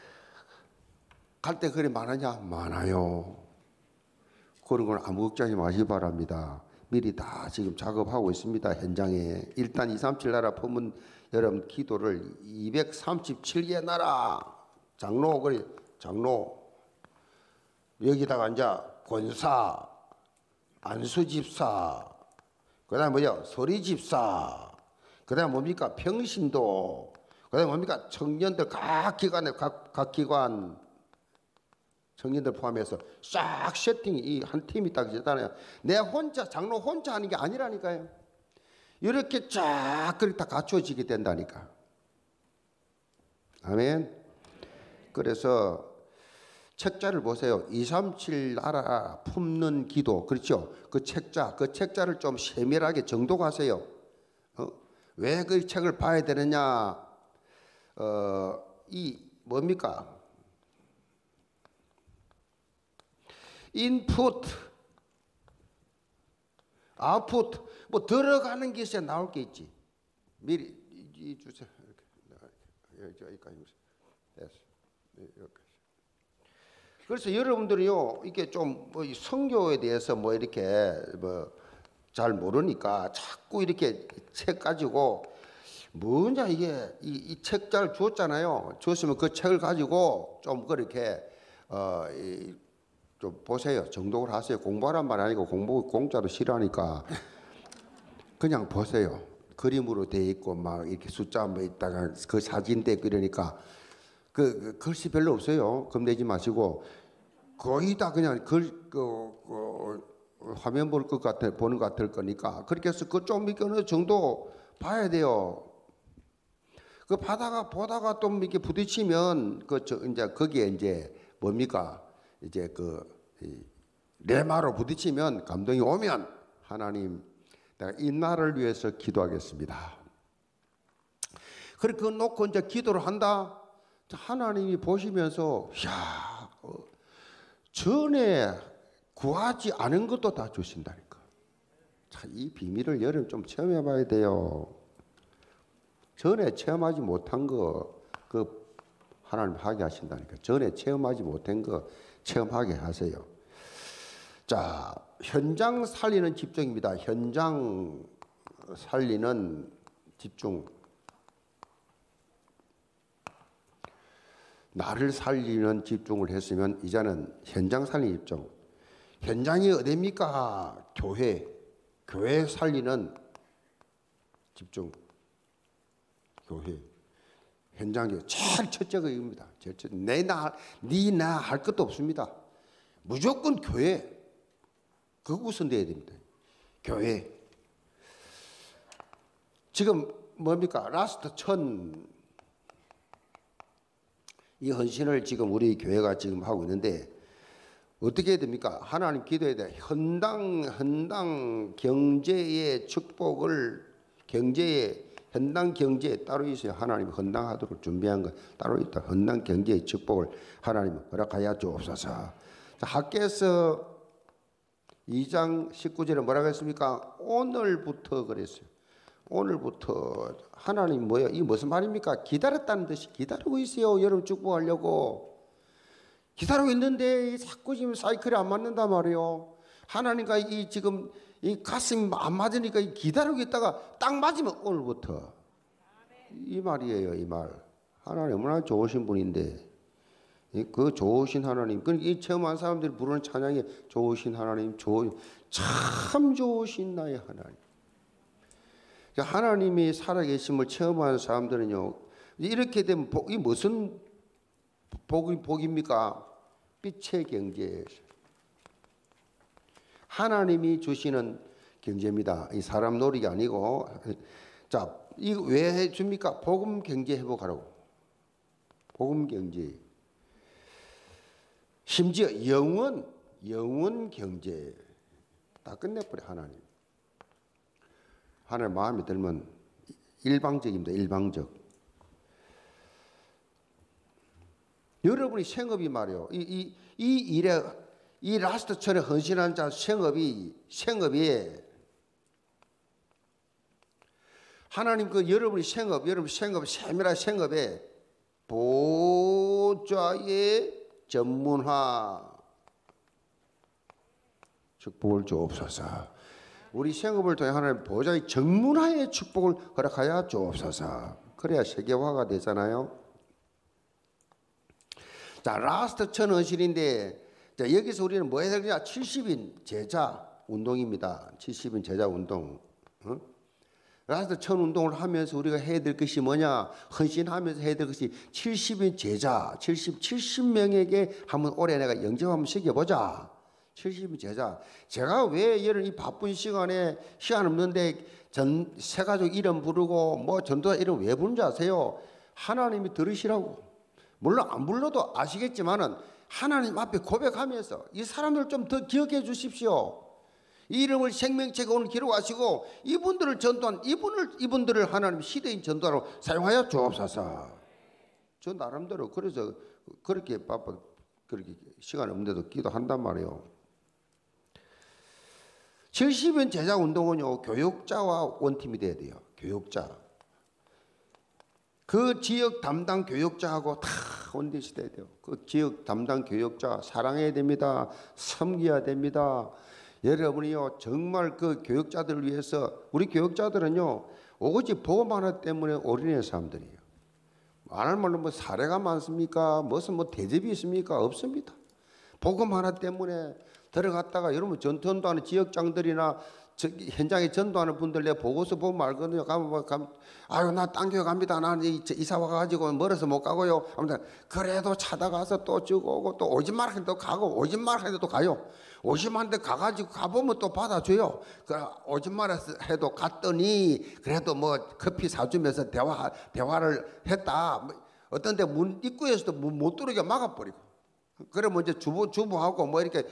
갈 때 그리 많으냐? 많아요. 그런 건 아무 걱정하지 마시기 바랍니다. 미리 다 지금 작업하고 있습니다. 현장에. 일단 237 나라 포문 여러분 기도를 237개 나라 장로, 그래, 장로. 여기다가 이제 권사, 안수집사, 그 다음에 뭐죠? 서리집사, 그 다음에 뭡니까? 평신도, 그 다음에 뭡니까? 청년들 각 기관에, 각 기관 청년들 포함해서 싹 세팅이 이 한 팀이 딱 있잖아요. 내 혼자, 장로 혼자 하는 게 아니라니까요. 이렇게 쫙 그렇게 다 갖춰지게 된다니까. 아멘. 그래서 책자를 보세요. 237 나라 품는 기도. 그렇죠? 그 책자를 좀 세밀하게 정독하세요. 왜 그 책을 봐야 되느냐? 이 뭡니까? 인풋, 아웃풋, 뭐 들어가는 게 있어야 나올 게 있지. 미리 이 주세요. 이렇게 여기까지 됐어. 여기까지. 그래서 여러분들이요, 이게 좀뭐 성교에 대해서 뭐 이렇게 뭐 잘 모르니까 자꾸 이렇게 책 가지고 뭐냐 이게 이 책자를 주었잖아요. 주었으면 그 책을 가지고 좀 그렇게 좀 보세요. 정독을 하세요. 공부하란 말 아니고 공짜로 싫어하니까 그냥 보세요. 그림으로 돼 있고 막 이렇게 숫자 뭐 있다가 그 사진 떼고 이러니까 그 글씨 별로 없어요. 겁내지 마시고 거의 다 그냥 화면 보는 것 같을 거니까 그렇게 해서 그 좀 어느 정도 봐야 돼요. 그 보다가 또 이렇게 부딪히면 이제 거기에 이제 뭡니까? 이제 레마로 부딪히면 감동이 오면 하나님 내가 이 나라를 위해서 기도하겠습니다. 그렇게 놓고 이제 기도를 한다. 하나님이 보시면서 야 전에 구하지 않은 것도 다 주신다니까. 자, 이 비밀을 여러분 좀 체험해봐야 돼요. 전에 체험하지 못한 거 그 하나님 하게 하신다니까. 전에 체험하지 못한 거 체험하게 하세요. 자, 현장 살리는 집중입니다. 현장 살리는 집중. 나를 살리는 집중을 했으면 이제는 현장 살리는 집중. 현장이 어디입니까? 교회 살리는 집중. 교회. 현장이 제일 첫째가 이겁니다. 제일 첫째. 나 할 것도 없습니다. 무조건 교회. 그거 우선돼야 됩니다. 교회. 지금 뭡니까? 라스트 1000. 이 헌신을 지금 우리 교회가 지금 하고 있는데 어떻게 해야 됩니까? 하나님 기도해야 돼. 현당 경제의 축복을 현당 경제에 따로 있어요. 하나님 헌당하도록 준비한 거 따로 있다. 헌당 경제의 축복을 하나님 허락하여 주옵소서. 학개서 2장 19절에 뭐라고 했습니까? 오늘부터 그랬어요. 오늘부터 하나님 뭐예요? 이 무슨 말입니까? 기다렸다는 듯이 기다리고 있어요. 여러분 축복하려고 기다리고 있는데 자꾸 지금 사이클이 안 맞는단 말이에요. 하나님과 지금 이 가슴이 안 맞으니까 기다리고 있다가 딱 맞으면 오늘부터 이 말이에요. 이 말. 하나님 얼마나 좋으신 분인데 그 좋으신 하나님. 이 체험한 사람들이 부르는 찬양이 좋으신 하나님, 참 좋으신 나의 하나님. 하나님이 살아계심을 체험하는 사람들은요, 이렇게 되면 이 무슨 복입니까? 빛의 경제. 하나님이 주시는 경제입니다. 이 사람 놀이가 아니고. 자, 이거 왜 해줍니까? 복음 경제 회복하라고. 복음 경제. 심지어 영원 경제. 다 끝내버려, 하나님. 하나님 마음에 들면 일방적입니다. 일방적. 여러분이 생업이 말이요. 이 일에 이 라스트철에 헌신한 자 생업이 하나님 여러분 생업 세밀한 생업에 보좌의 전문화 축복을 주옵소서. 우리 생업을 통해 하나님 보좌의 전문화의 축복을 허락하여 주옵소서. 그래야 세계화가 되잖아요. 자, 라스트 천언실인데, 자, 여기서 우리는 뭐 해야 되냐? 70인 제자 운동입니다. 70인 제자 운동. 라스트 천 운동을 하면서 우리가 해야 될 것이 뭐냐? 헌신하면서 해야 될 것이 70인 제자, 70명에게 한번 올해 내가 영접 한번 시켜보자. 70인 제자. 제가 왜 이런 이 바쁜 시간에 시간 없는데 새 가족 이름 부르고 뭐 전도자 이름 왜 부른지 아세요? 하나님이 들으시라고. 물론 안 불러도 아시겠지만은 하나님 앞에 고백하면서 이 사람들 좀 더 기억해 주십시오. 이 이름을 생명책에 오늘 기록하시고 이분들을 전도한 이분들을 하나님 시대인 전도하러 사용하여 주옵소서. 저 나름대로 그래서 그렇게 바빠 그렇게 시간 없는데도 기도한단 말이에요. 70인 제자 운동은요, 교육자와 원팀이 돼야 돼요. 교육자. 그 지역 담당 교육자하고 다 원팀이 돼야 돼요. 그 지역 담당 교육자 사랑해야 됩니다. 섬겨야 됩니다. 여러분이요, 정말 그 교육자들을 위해서, 우리 교육자들은요, 오로지 복음 하나 때문에 올인하는 사람들이에요. 안 할 말로 뭐 사례가 많습니까? 무슨 뭐 대접이 있습니까? 없습니다. 복음 하나 때문에 들어갔다가 여러분 전도하는 지역장들이나 현장에 전도하는 분들 내가 보고서 보면 알거든요. 아유 나 딴 교회 갑니다. 나는 이사 와가지고 멀어서 못 가고요. 아무튼 그래도 찾아가서 또 주고 오고 또 오지 말라 해도 가고 오지 말라 해도 가요. 오지만 데 가가지고 가보면 또 받아줘요. 오지 말라 해도 갔더니 그래도 뭐 커피 사주면서 대화를 했다. 뭐 어떤 데 문 입구에서도 못 들어오게 막아버리고. 그러면 이제 주부하고 뭐 이렇게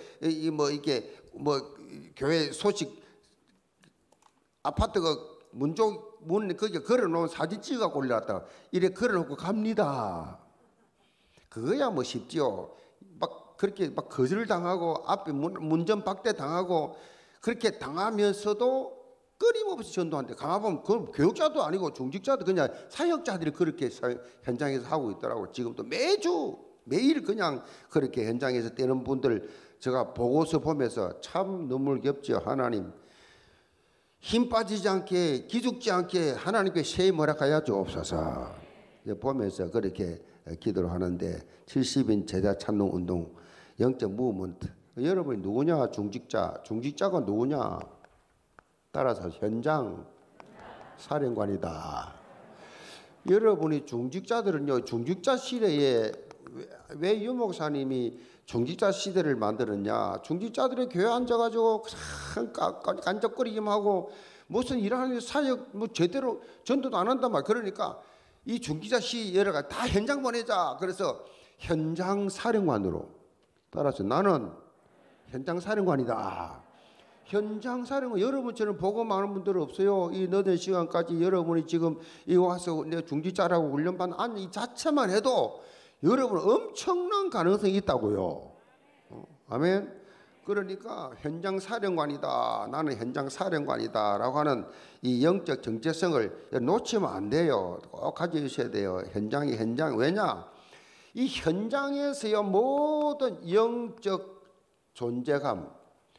교회 소식 아파트 그 문 거기 걸어놓은 사진 찍어갖고 올려놨다가 이래 걸어놓고 갑니다. 그거야 뭐 쉽지요. 막 그렇게 막 거절 당하고 앞에 문전 박대 당하고 그렇게 당하면서도 끊임없이 전도한대. 가만보면 그 교육자도 아니고 중직자도 그냥 사역자들이 그렇게 현장에서 하고 있더라고. 지금도 매일 그냥 그렇게 현장에서 떼는 분들 제가 보고서 보면서 참 눈물겹죠. 하나님 힘 빠지지 않게 기죽지 않게 하나님께 새해 허락하여 주옵소서. 보면서 그렇게 기도를 하는데 70인 제자 찾는 운동 영적 무브먼트. 여러분이 누구냐? 중직자가 누구냐? 따라서 현장 사령관이다. 여러분이 중직자들은요, 중직자 시대에 왜 유목사님이 중직자 시대를 만들었냐? 중직자들의 교회 앉아가지고 간적거리기만 하고 무슨 일하는 사역 뭐 제대로 전도도 안 한단 말. 그러니까 이 중직자 시대가 다 현장 보내자. 그래서 현장 사령관으로. 따라서 나는 현장 사령관이다. 현장 사령관. 여러분처럼 보고 많은 분들은 없어요. 이 늦은 시간까지 여러분이 지금 이 와서 내 중직자라고 훈련받는 이 자체만 해도 여러분 엄청난 가능성이 있다고요. 아멘. 그러니까 현장 사령관이다. 나는 현장 사령관이다라고 하는 이 영적 정체성을 놓치면 안 돼요. 꼭 가지셔야 돼요. 현장. 왜냐? 이 현장에서요 모든 영적 존재감,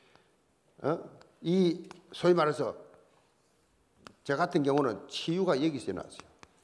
이 소위 말해서 저 같은 경우는 치유가 여기서 나왔어요.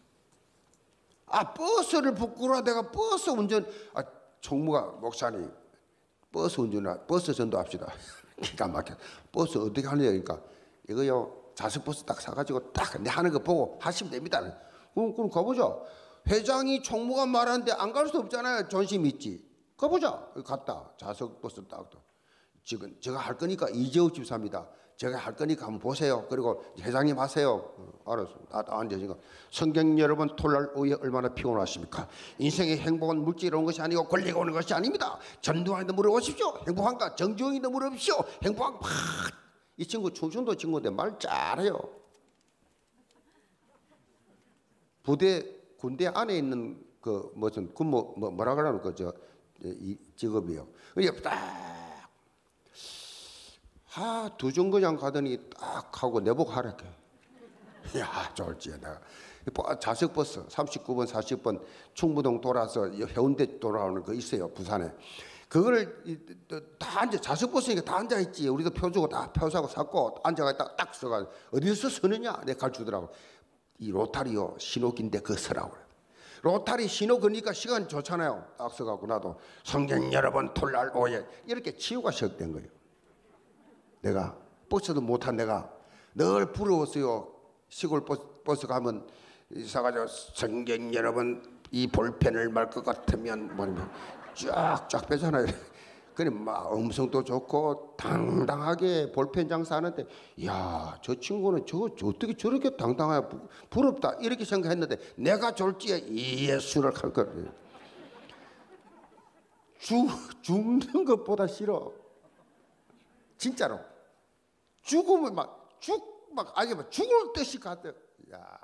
버스를 부끄러워 내가 버스 운전 총무가 목사님 버스 전도합시다. 기가 막혀. 버스 어떻게 하느냐 그러니까 이거요 자석 버스 딱 사가지고 딱 내 하는 거 보고 하시면 됩니다. 그럼 가보자. 회장이 총무가 말하는데 안 갈 수 없잖아요. 존심 있지. 가보자. 갔다. 자석 버스 딱. 지금 제가 할 거니까 이재욱 집사입니다. 제가 할 거니까 한번 보세요. 그리고 회장님 하세요. 알았어. 나도 앉아지니까 성경 여러분 토요일 오후에 얼마나 피곤하십니까? 인생의 행복은 물질이 오는 것이 아니고 권리가 오는 것이 아닙니다. 전두환한테 물어보십시오. 행복한가? 정주영한테 물어보십시오. 행복한 이 친구 충청도 친구인데 말 잘해요. 군대 안에 있는 그 무슨 군모 뭐라 그러는 거죠? 이 직업이요. 그게 딱 두 정거장 가더니 딱 하고 내복 하라게. 야, 좋을지 내가. 자석 버스 39번, 40번 충무동 돌아서 해운대 돌아오는 거 있어요, 부산에. 그거를 다 앉아 자석 버스니까 다 앉아 있지. 우리도 표 주고 다 표 사고 샀고 앉아가 딱 써가 어디서 서느냐? 내가 가르치더라고. 이 로타리오 신호기인데 그 서라고. 로타리 신호 거니까 시간이 좋잖아요. 딱 써갖고 나도 성경 여러분 토요일 오후에 이렇게 치유가 시작된 거예요. 내가 버스도 못한 내가 늘 부러웠어요. 시골 버스 가면 이사가지고 성경 여러분 이 볼펜을 말 것 같으면 뭐냐면 쫙쫙 빼잖아요. 그래 막 음성도 좋고 당당하게 볼펜 장사하는데 야, 저 친구는 저 어떻게 저렇게 당당하냐 부럽다 이렇게 생각했는데 내가 졸지에 예수를 할 거예요. 죽는 것보다 싫어. 진짜로 죽으면 막 죽을 듯이 갔대. 야,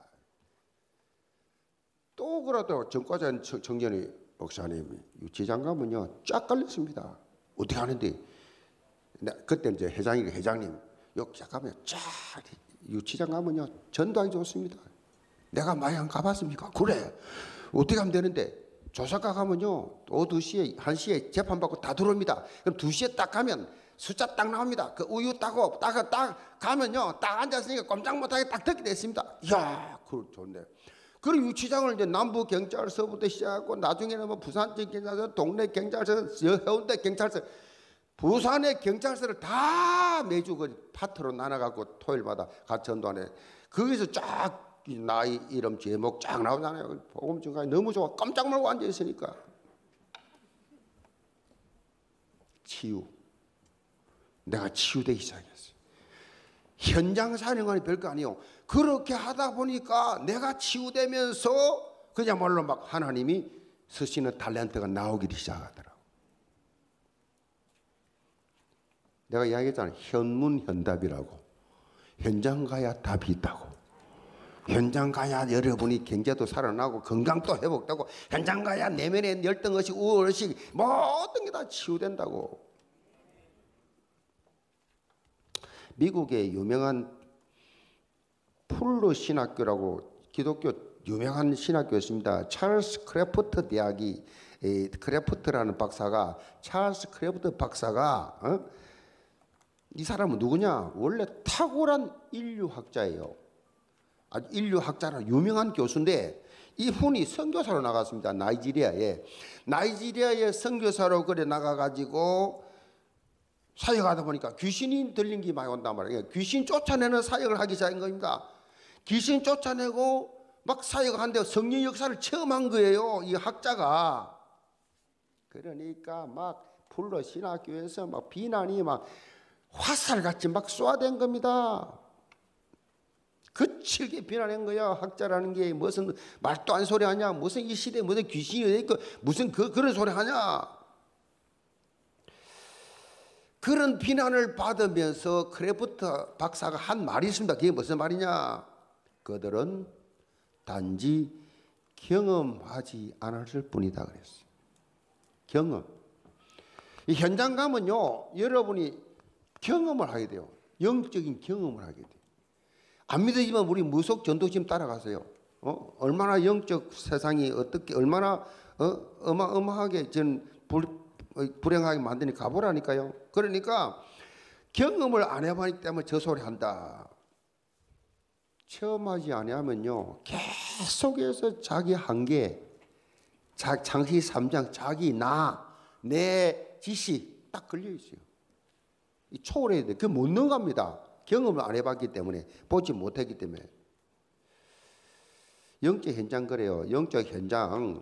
또 그래도 전과자 청년이 목사님 유치장 가면요 쫙 깔렸습니다. 어떻게 하는데? 그때 이제 회장님 여기 가면 쫙 유치장 가면요 전도하기 좋습니다. 내가 많이 안 가봤습니까? 그래. 어떻게 하면 되는데? 조사과 가면요 오후 2시에 1시에 재판받고 다 들어옵니다. 그럼 2시에 딱 가면 숫자 딱 나옵니다. 그 우유 따고 딱 가면요 딱 앉았으니까 꼼짝 못하게 딱 듣게 됐습니다. 이야, 그 좋네. 그리고 유치장을 이제 남부 경찰서부터 시작하고 나중에는 뭐 부산 경찰서, 동네 경찰서, 해운대 경찰서, 부산의 경찰서를 다 매주 그 파트로 나눠갖고 토요일마다 같이 전도하네. 거기서 쫙 나이, 이름, 제목 쫙 나오잖아요. 복음 중간에 너무 좋아. 깜짝 놀고 앉아 있으니까. 치유. 내가 치유되기 시작했어요. 현장 사령관이 별거 아니에요. 그렇게 하다 보니까 내가 치유되면서 그야말로 막 하나님이 쓰시는 탤런트가 나오기 시작하더라고. 내가 이야기했잖아. 현문현답이라고. 현장 가야 답이 있다고. 현장 가야 여러분이 경제도 살아나고 건강도 회복되고 현장 가야 내면의 열등의식, 우월의식 모든 게 다 치유된다고. 미국의 유명한 풀로 신학교라고 기독교 유명한 신학교였습니다. 찰스 크래프트 대학이 크래프트라는 박사가 찰스 크래프트 박사가 이 사람은 누구냐? 원래 탁월한 인류학자예요. 아주 인류학자라 유명한 교수인데 이분이 선교사로 나갔습니다. 나이지리아에 선교사로 그래 나가가지고 사역하다 보니까 귀신이 들린 게 많이 온단 말이에요. 귀신 쫓아내는 사역을 하기 시작한 겁니다. 귀신 쫓아내고 막 사역하는데 성령 역사를 체험한 거예요. 이 학자가. 그러니까 막 풀로 신학교에서 막 비난이 막 화살같이 막 쏘아댄 겁니다. 거칠게 비난한 거야. 학자라는 게 무슨 말도 안 소리 하냐. 무슨 이 시대에 무슨 귀신이 있고 무슨 그런 소리 하냐. 그런 비난을 받으면서 크래프트 박사가 한 말이 있습니다. 그게 무슨 말이냐? 그들은 단지 경험하지 않았을 뿐이다 그랬어요. 경험. 이 현장 가면요, 여러분이 경험을 하게 돼요. 영적인 경험을 하게 돼요. 안 믿으시면 우리 무속 전도심 따라가세요. 얼마나 영적 세상이 어떻게 얼마나 어마어마하게 불행하게 만드니 가보라니까요. 그러니까 경험을 안 해봤기 때문에 저 소리 한다. 체험하지 아니하면요 계속해서 자기 한계, 창세기 3장 자기 내 지식 딱 걸려 있어요. 이 초월해야 돼. 그 못 넘어갑니다. 경험을 안 해봤기 때문에 보지 못했기 때문에. 영적 현장 그래요. 영적 현장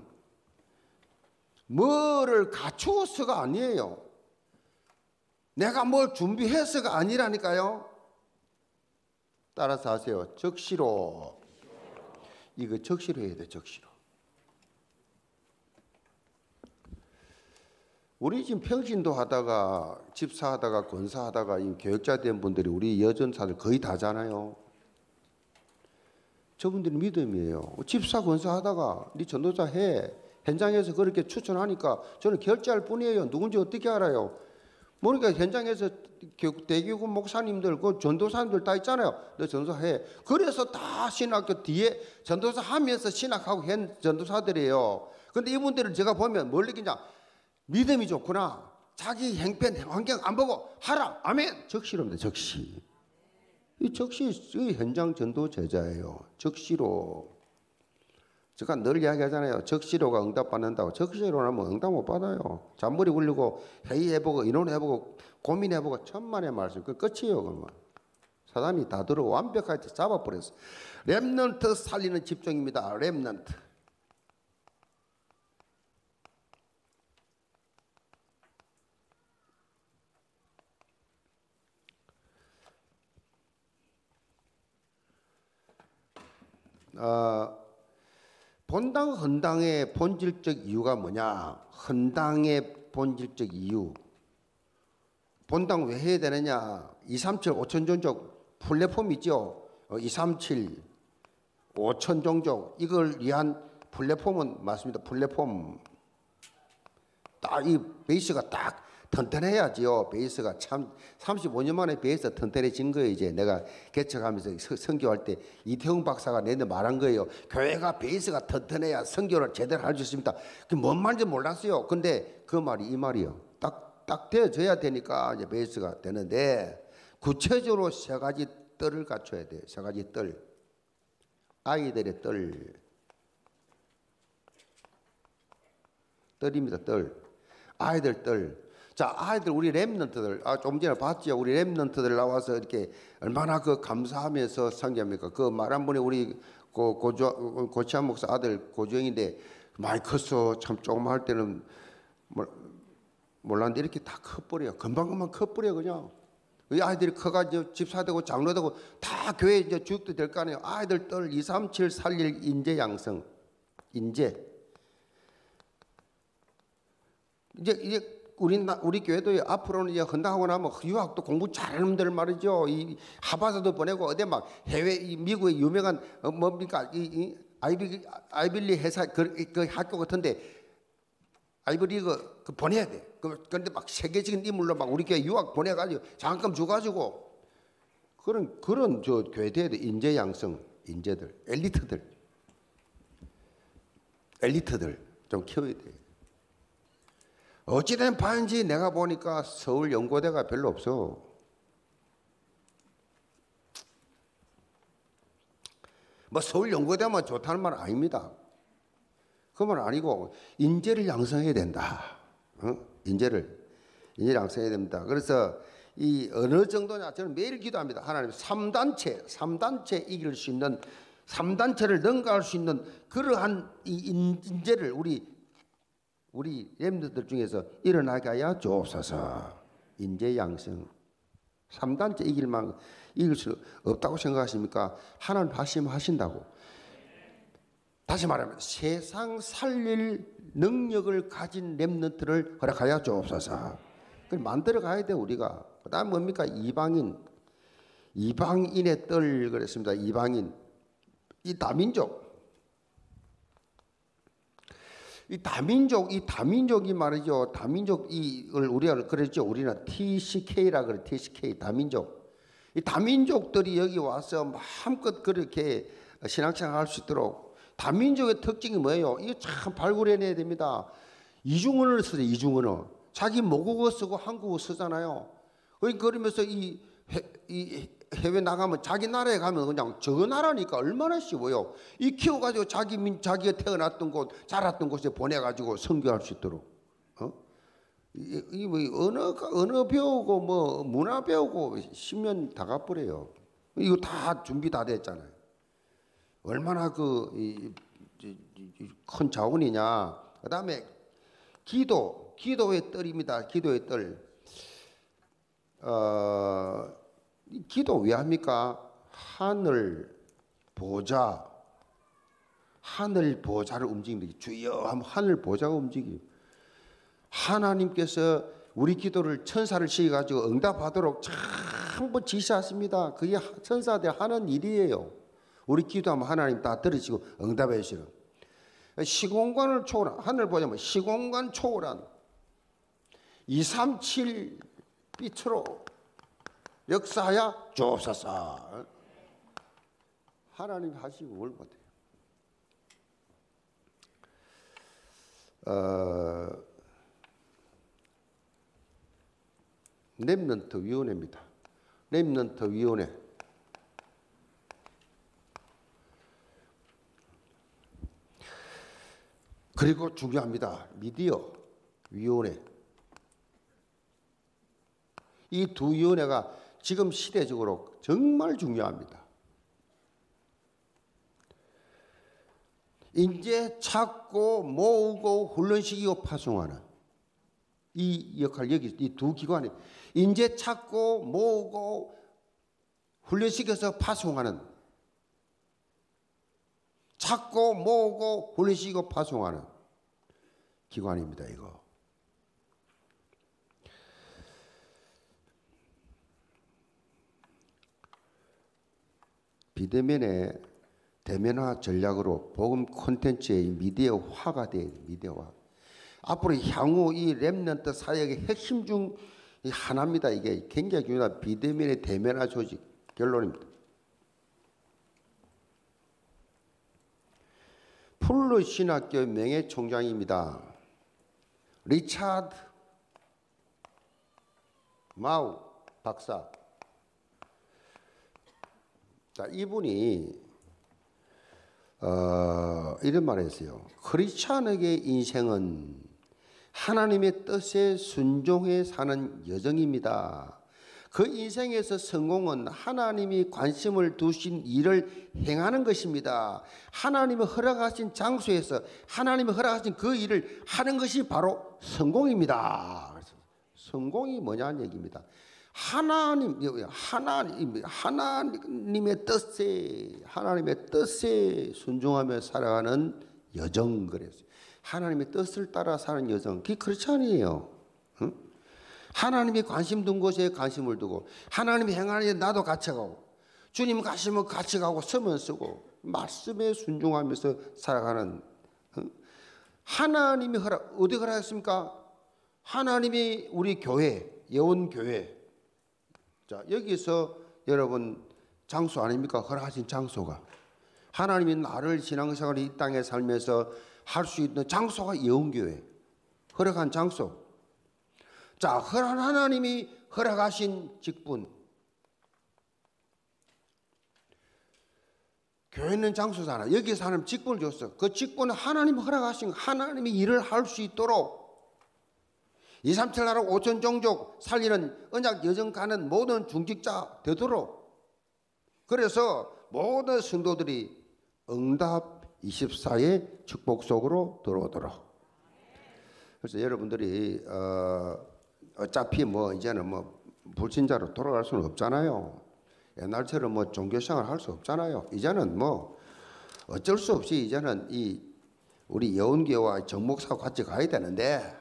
뭐를 갖추어서가 아니에요. 내가 뭘 준비해서가 아니라니까요. 따라서 하세요. 적시로. 이거 적시로 해야 돼. 적시로. 우리 지금 평신도 하다가 집사하다가 권사하다가 이 교역자 된 분들이 우리 여전사들 거의 다잖아요. 저분들이 믿음이에요. 집사 권사하다가 네 전도자 해. 현장에서 그렇게 추천하니까 저는 결제할 뿐이에요. 누군지 어떻게 알아요? 모르니까 현장에서 대교구 목사님들, 그 전도사님들 다 있잖아요. 너 전도사 해. 그래서 다 신학교 뒤에 전도사 하면서 신학하고 한 전도사들이에요. 근데 이분들을 제가 보면 뭘 느끼냐? 믿음이 좋구나. 자기 행편, 환경 안 보고 하라. 아멘. 적시로입니다. 적시. 이 적시 현장 전도 제자예요. 적시로. 제가 늘 이야기하잖아요. 적시로가 응답받는다고. 적시로라면 응답 못 받아요. 잔머리 굴리고 회의해보고 의논해보고 고민해보고 천만의 말씀. 그 끝이에요. 그러면 사단이 다 들어 완벽하게 잡아버렸어. 렘넌트 살리는 집중입니다. 렘넌트. 본당 헌당의 본질적 이유가 뭐냐? 헌당의 본질적 이유. 본당 왜 해야 되느냐? 237 5천 종족 플랫폼 있죠? 237 5천 종족 이걸 위한 플랫폼은 맞습니다. 플랫폼 딱 이 베이스가 딱 튼튼해야지요. 베이스가 참 35년 만에 베이스가 튼튼해진 거예요. 이제 내가 개척하면서 선교할 때 이태웅 박사가 내내 말한 거예요. 교회가 베이스가 튼튼해야 선교를 제대로 할 수 있습니다. 그 뭔 말인지 몰랐어요. 근데 그 말이 이 말이요. 딱 되어져야 되니까 이제 베이스가 되는데 구체적으로 세 가지 뜰을 갖춰야 돼요. 세 가지 뜰. 아이들의 뜰입니다. 뜰. 아이들 뜰. 자, 아이들 우리 렘넌트들 좀 전에 봤지요. 우리 렘넌트들 나와서 이렇게 얼마나 그 감사하면서 상기합니까? 그 말 한 번에 우리 고치한 목사 아들 고주영인데 많이 컸어. 참 조금 할 때는 몰랐는데 이렇게 다 커버려. 금방금방 커버려 그냥. 이 아이들이 커가지고 집사되고 장로되고 다 교회 이제 주역도 될 거 아니에요. 아이들 뜰 237 살릴 인재 양성. 인재. 이제 우리 교회도 앞으로는 이제 헌당하고 나면 유학도 공부 잘하는 놈들 말이죠. 이 하버드도 보내고 어디 막 해외 미국의 유명한 뭡니까 이 아이빌리 회사 그 학교 같은데 아이브리그 그 보내야 돼. 그런데 막 세계적인 인물로 막 우리 교회 유학 보내가지고 장학금 줘가지고 그런 저 교회 돼야 돼. 인재 양성 인재들 엘리트들 좀 키워야 돼. 어찌된 바인지 내가 보니까 서울 연고대가 별로 없어. 뭐 서울 연고대만 좋다는 말은 아닙니다. 그 말은 아니고 인재를 양성해야 된다. 인재를 양성해야 됩니다. 그래서 이 어느 정도냐 저는 매일 기도합니다. 하나님 3단체 이길 수 있는 3단체를 능가할 수 있는 그러한 이 인재를 우리 렘너들 중에서 일어나게 하여 주옵소서. 인재 양성. 3단체 이길 수 없다고 생각하십니까? 하나님 하신다고. 다시 말하면 세상 살릴 능력을 가진 렘너들을 허락하여 주옵소서. 그걸 만들어 가야 돼 우리가. 그다음 뭡니까? 이방인의 뜰 그랬습니다. 이방인. 이 다민족. 이 다민족이 말이죠. 다민족을 우리가 그랬죠. 우리는 TCK라 그래. TCK 다민족. 이 다민족들이 여기 와서 마음껏 그렇게 신앙생활할 수 있도록 다민족의 특징이 뭐예요? 이거 참 발굴해내야 됩니다. 이중언어를 쓰죠. 이중언어. 자기 모국어 쓰고 한국어 쓰잖아요. 그러면서 이 해외 나가면 자기 나라에 가면 그냥 저 나라니까 얼마나 쉬워요. 이 키워가지고 자기가 태어났던 곳, 자랐던 곳에 보내가지고 선교할 수 있도록. 뭐 언어 배우고 뭐 문화 배우고 10년 다 가버려요. 이거 다 준비 다 됐잖아요. 얼마나 큰 자원이냐. 그다음에 기도의 뜰입니다. 기도의 뜰. 기도 왜 합니까? 하늘 보좌를 움직입니다. 주여 하면 하늘 보좌가 움직여요. 하나님께서 우리 기도를 천사를 시켜가지고 응답하도록 전부 지시하십니다. 그게 천사들 하는 일이에요. 우리 기도하면 하나님 다 들으시고 응답해 주시는. 시공간을 초월한 하늘 보자면 시공간 초월한 237 빛으로 역사하여 주옵소서. 하나님 하시고 뭘 못해요. 렘넌트 위원회입니다. 렘넌트 위원회. 그리고 중요합니다. 미디어 위원회. 이 두 위원회가 지금 시대적으로 정말 중요합니다. 인재 찾고 모으고 훈련시키고 파송하는 이 역할, 여기 이 두 기관이 인재 찾고 모으고 훈련시켜서 파송하는, 찾고 모으고 훈련시키고 파송하는 기관입니다. 이거. 비대면의 대면화 전략으로 복음 콘텐츠의 미디어화가 돼야 돼요. 미디어화. 앞으로 향후 이 렘넌트 사역의 핵심 중 하나입니다. 이게 굉장히 중요한 비대면의 대면화 조직 결론입니다. 풀로 신학교 명예총장입니다. 리차드 마우 박사. 자, 이분이 이런 말을 했어요. 크리스찬에게 인생은 하나님의 뜻에 순종해 사는 여정입니다. 그 인생에서 성공은 하나님이 관심을 두신 일을 행하는 것입니다. 하나님이 허락하신 장소에서 하나님이 허락하신 그 일을 하는 것이 바로 성공입니다. 그래서 성공이 뭐냐는 얘기입니다. 하나님의 뜻에 순종하며 살아가는 여정. 그랬어요. 하나님의 뜻을 따라 사는 여정. 그게 크리스찬이에요. 응? 하나님이 관심 둔 곳에 관심을 두고, 하나님이 행하는 일 나도 같이 가고, 주님 가시면 같이 가고, 서면 쓰고, 말씀에 순종하면서 살아가는. 응? 하나님이 어디 허락했습니까? 하나님이 우리 교회, 예원교회. 자, 여기서 여러분 장소 아닙니까? 허락하신 장소가. 하나님이 나를 신앙생활을 이 땅에 살면서 할 수 있는 장소가 예언교회. 허락한 장소. 자, 하나님이 허락하신 직분. 교회는 장소잖아. 여기서 하나님 직분을 줬어. 그 직분은 하나님이 허락하신, 하나님이 일을 할 수 있도록 237 나라 5천 종족 살리는 언약 여정 가는 모든 중직자 되도록. 그래서 모든 성도들이 응답 24의 축복 속으로 들어오도록. 그래서 여러분들이 어차피 뭐 이제는 뭐 불신자로 돌아갈 수는 없잖아요. 옛날처럼 뭐 종교생활 할 수 없잖아요. 이제는 뭐 어쩔 수 없이 이제는 이 우리 예언교회와 정목사와 같이 가야 되는데,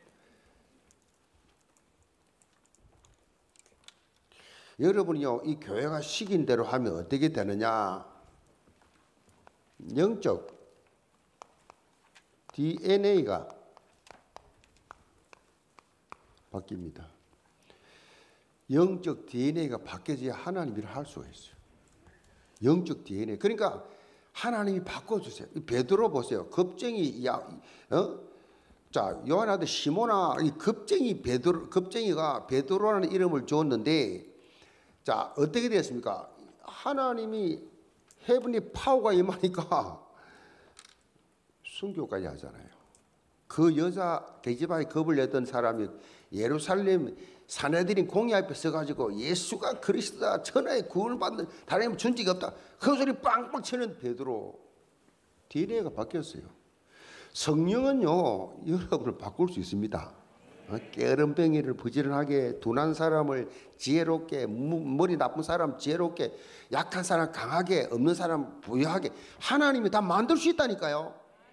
여러분이요, 이 교회가 시킨 대로 하면 어떻게 되느냐? 영적 DNA가 바뀝니다. 영적 DNA가 바뀌어야 하나님 일을 할 수가 있어요. 영적 DNA. 그러니까 하나님이 바꿔주세요. 베드로 보세요. 겁쟁이, 자, 요한 아들 시모나, 이 겁쟁이가 베드로라는 이름을 줬는데, 자, 어떻게 되었습니까? 하나님이 헤븐리 파워가 임하니까 순교까지 하잖아요. 그 여자 계집아이 겁을 내던 사람이 예루살렘 사내들인 공회 앞에 서가지고 예수가 그리스도다, 천하의 구원을 받는 다른 준 적이 없다, 그 소리 빵빵 치는 베드로. DNA가 바뀌었어요. 성령은요, 여러분을 바꿀 수 있습니다. 게으름뱅이를 부지런하게, 둔한 사람을 지혜롭게, 머리 나쁜 사람 지혜롭게, 약한 사람 강하게, 없는 사람 부유하게 하나님이 다 만들 수 있다니까요.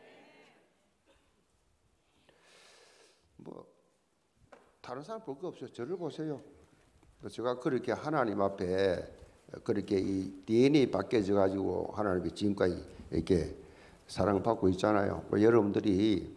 뭐 다른 사람 볼 거 없어요. 저를 보세요. 제가 그렇게 하나님 앞에 그렇게 이 DNA 바뀌어져 가지고 하나님이 지금까지 이렇게 사랑받고 있잖아요. 여러분들이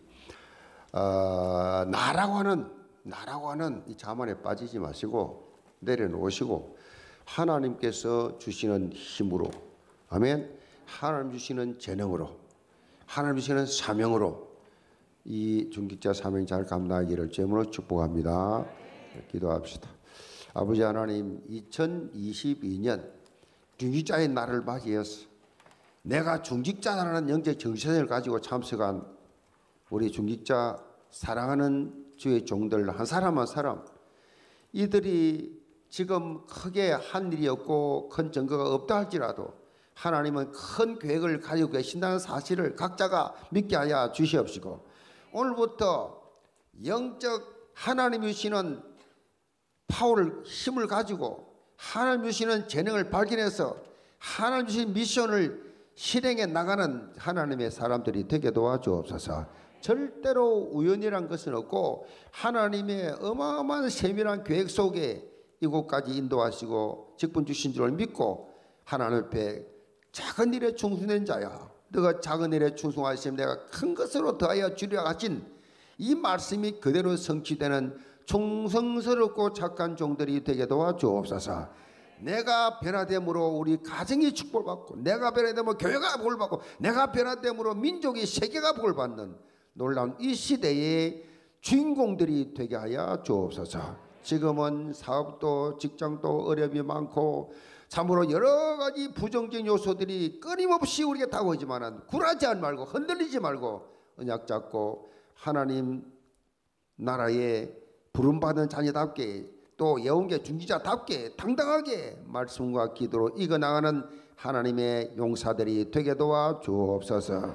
나라고 하는 이 자만에 빠지지 마시고 내려놓으시고 하나님께서 주시는 힘으로, 아멘, 하나님 주시는 재능으로, 하나님 주시는 사명으로 이 중직자 사명 잘 감당하기를 제물로 축복합니다. 기도합시다. 아버지 하나님, 2022년 중직자의 날을 맞이해서 내가 중직자라는 영적 정신을 가지고 참석한 우리 중직자 사랑하는 주의 종들 한 사람 한 사람 이들이 지금 크게 한 일이 없고 큰 증거가 없다 할지라도 하나님은 큰 계획을 가지고 계신다는 사실을 각자가 믿게 하여 주시옵시고 오늘부터 영적 하나님이 주시는 파워를 힘을 가지고 하나님 주시는 재능을 발견해서 하나님 주신 미션을 실행해 나가는 하나님의 사람들이 되게 도와주옵소서. 절대로 우연이란 것은 없고 하나님의 어마어마한 세밀한 계획 속에 이곳까지 인도하시고 직분 주신 줄 믿고 하나님 앞에 작은 일에 충성된 자야 너가 작은 일에 충성하시면 내가 큰 것으로 더하여 주리라 하신 이 말씀이 그대로 성취되는 충성스럽고 착한 종들이 되게 도와주옵소서. 내가 변화됨으로 우리 가정이 축복받고 내가 변화됨으로 교회가 복을받고 내가 변화됨으로 민족이 세계가 복을받는 놀라운 이 시대의 주인공들이 되게 하여 주옵소서. 지금은 사업도 직장도 어려움이 많고 참으로 여러 가지 부정적인 요소들이 끊임없이 우리에게 다가오지만 굴하지 말고 흔들리지 말고 언약 잡고 하나님 나라에 부름받은 자녀답게 또 예언계 중지자답게 당당하게 말씀과 기도로 이겨나가는 하나님의 용사들이 되게 도와 주옵소서.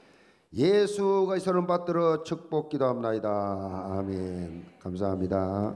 예수 그리스도를 받들어 축복 기도합나이다. 아멘. 감사합니다.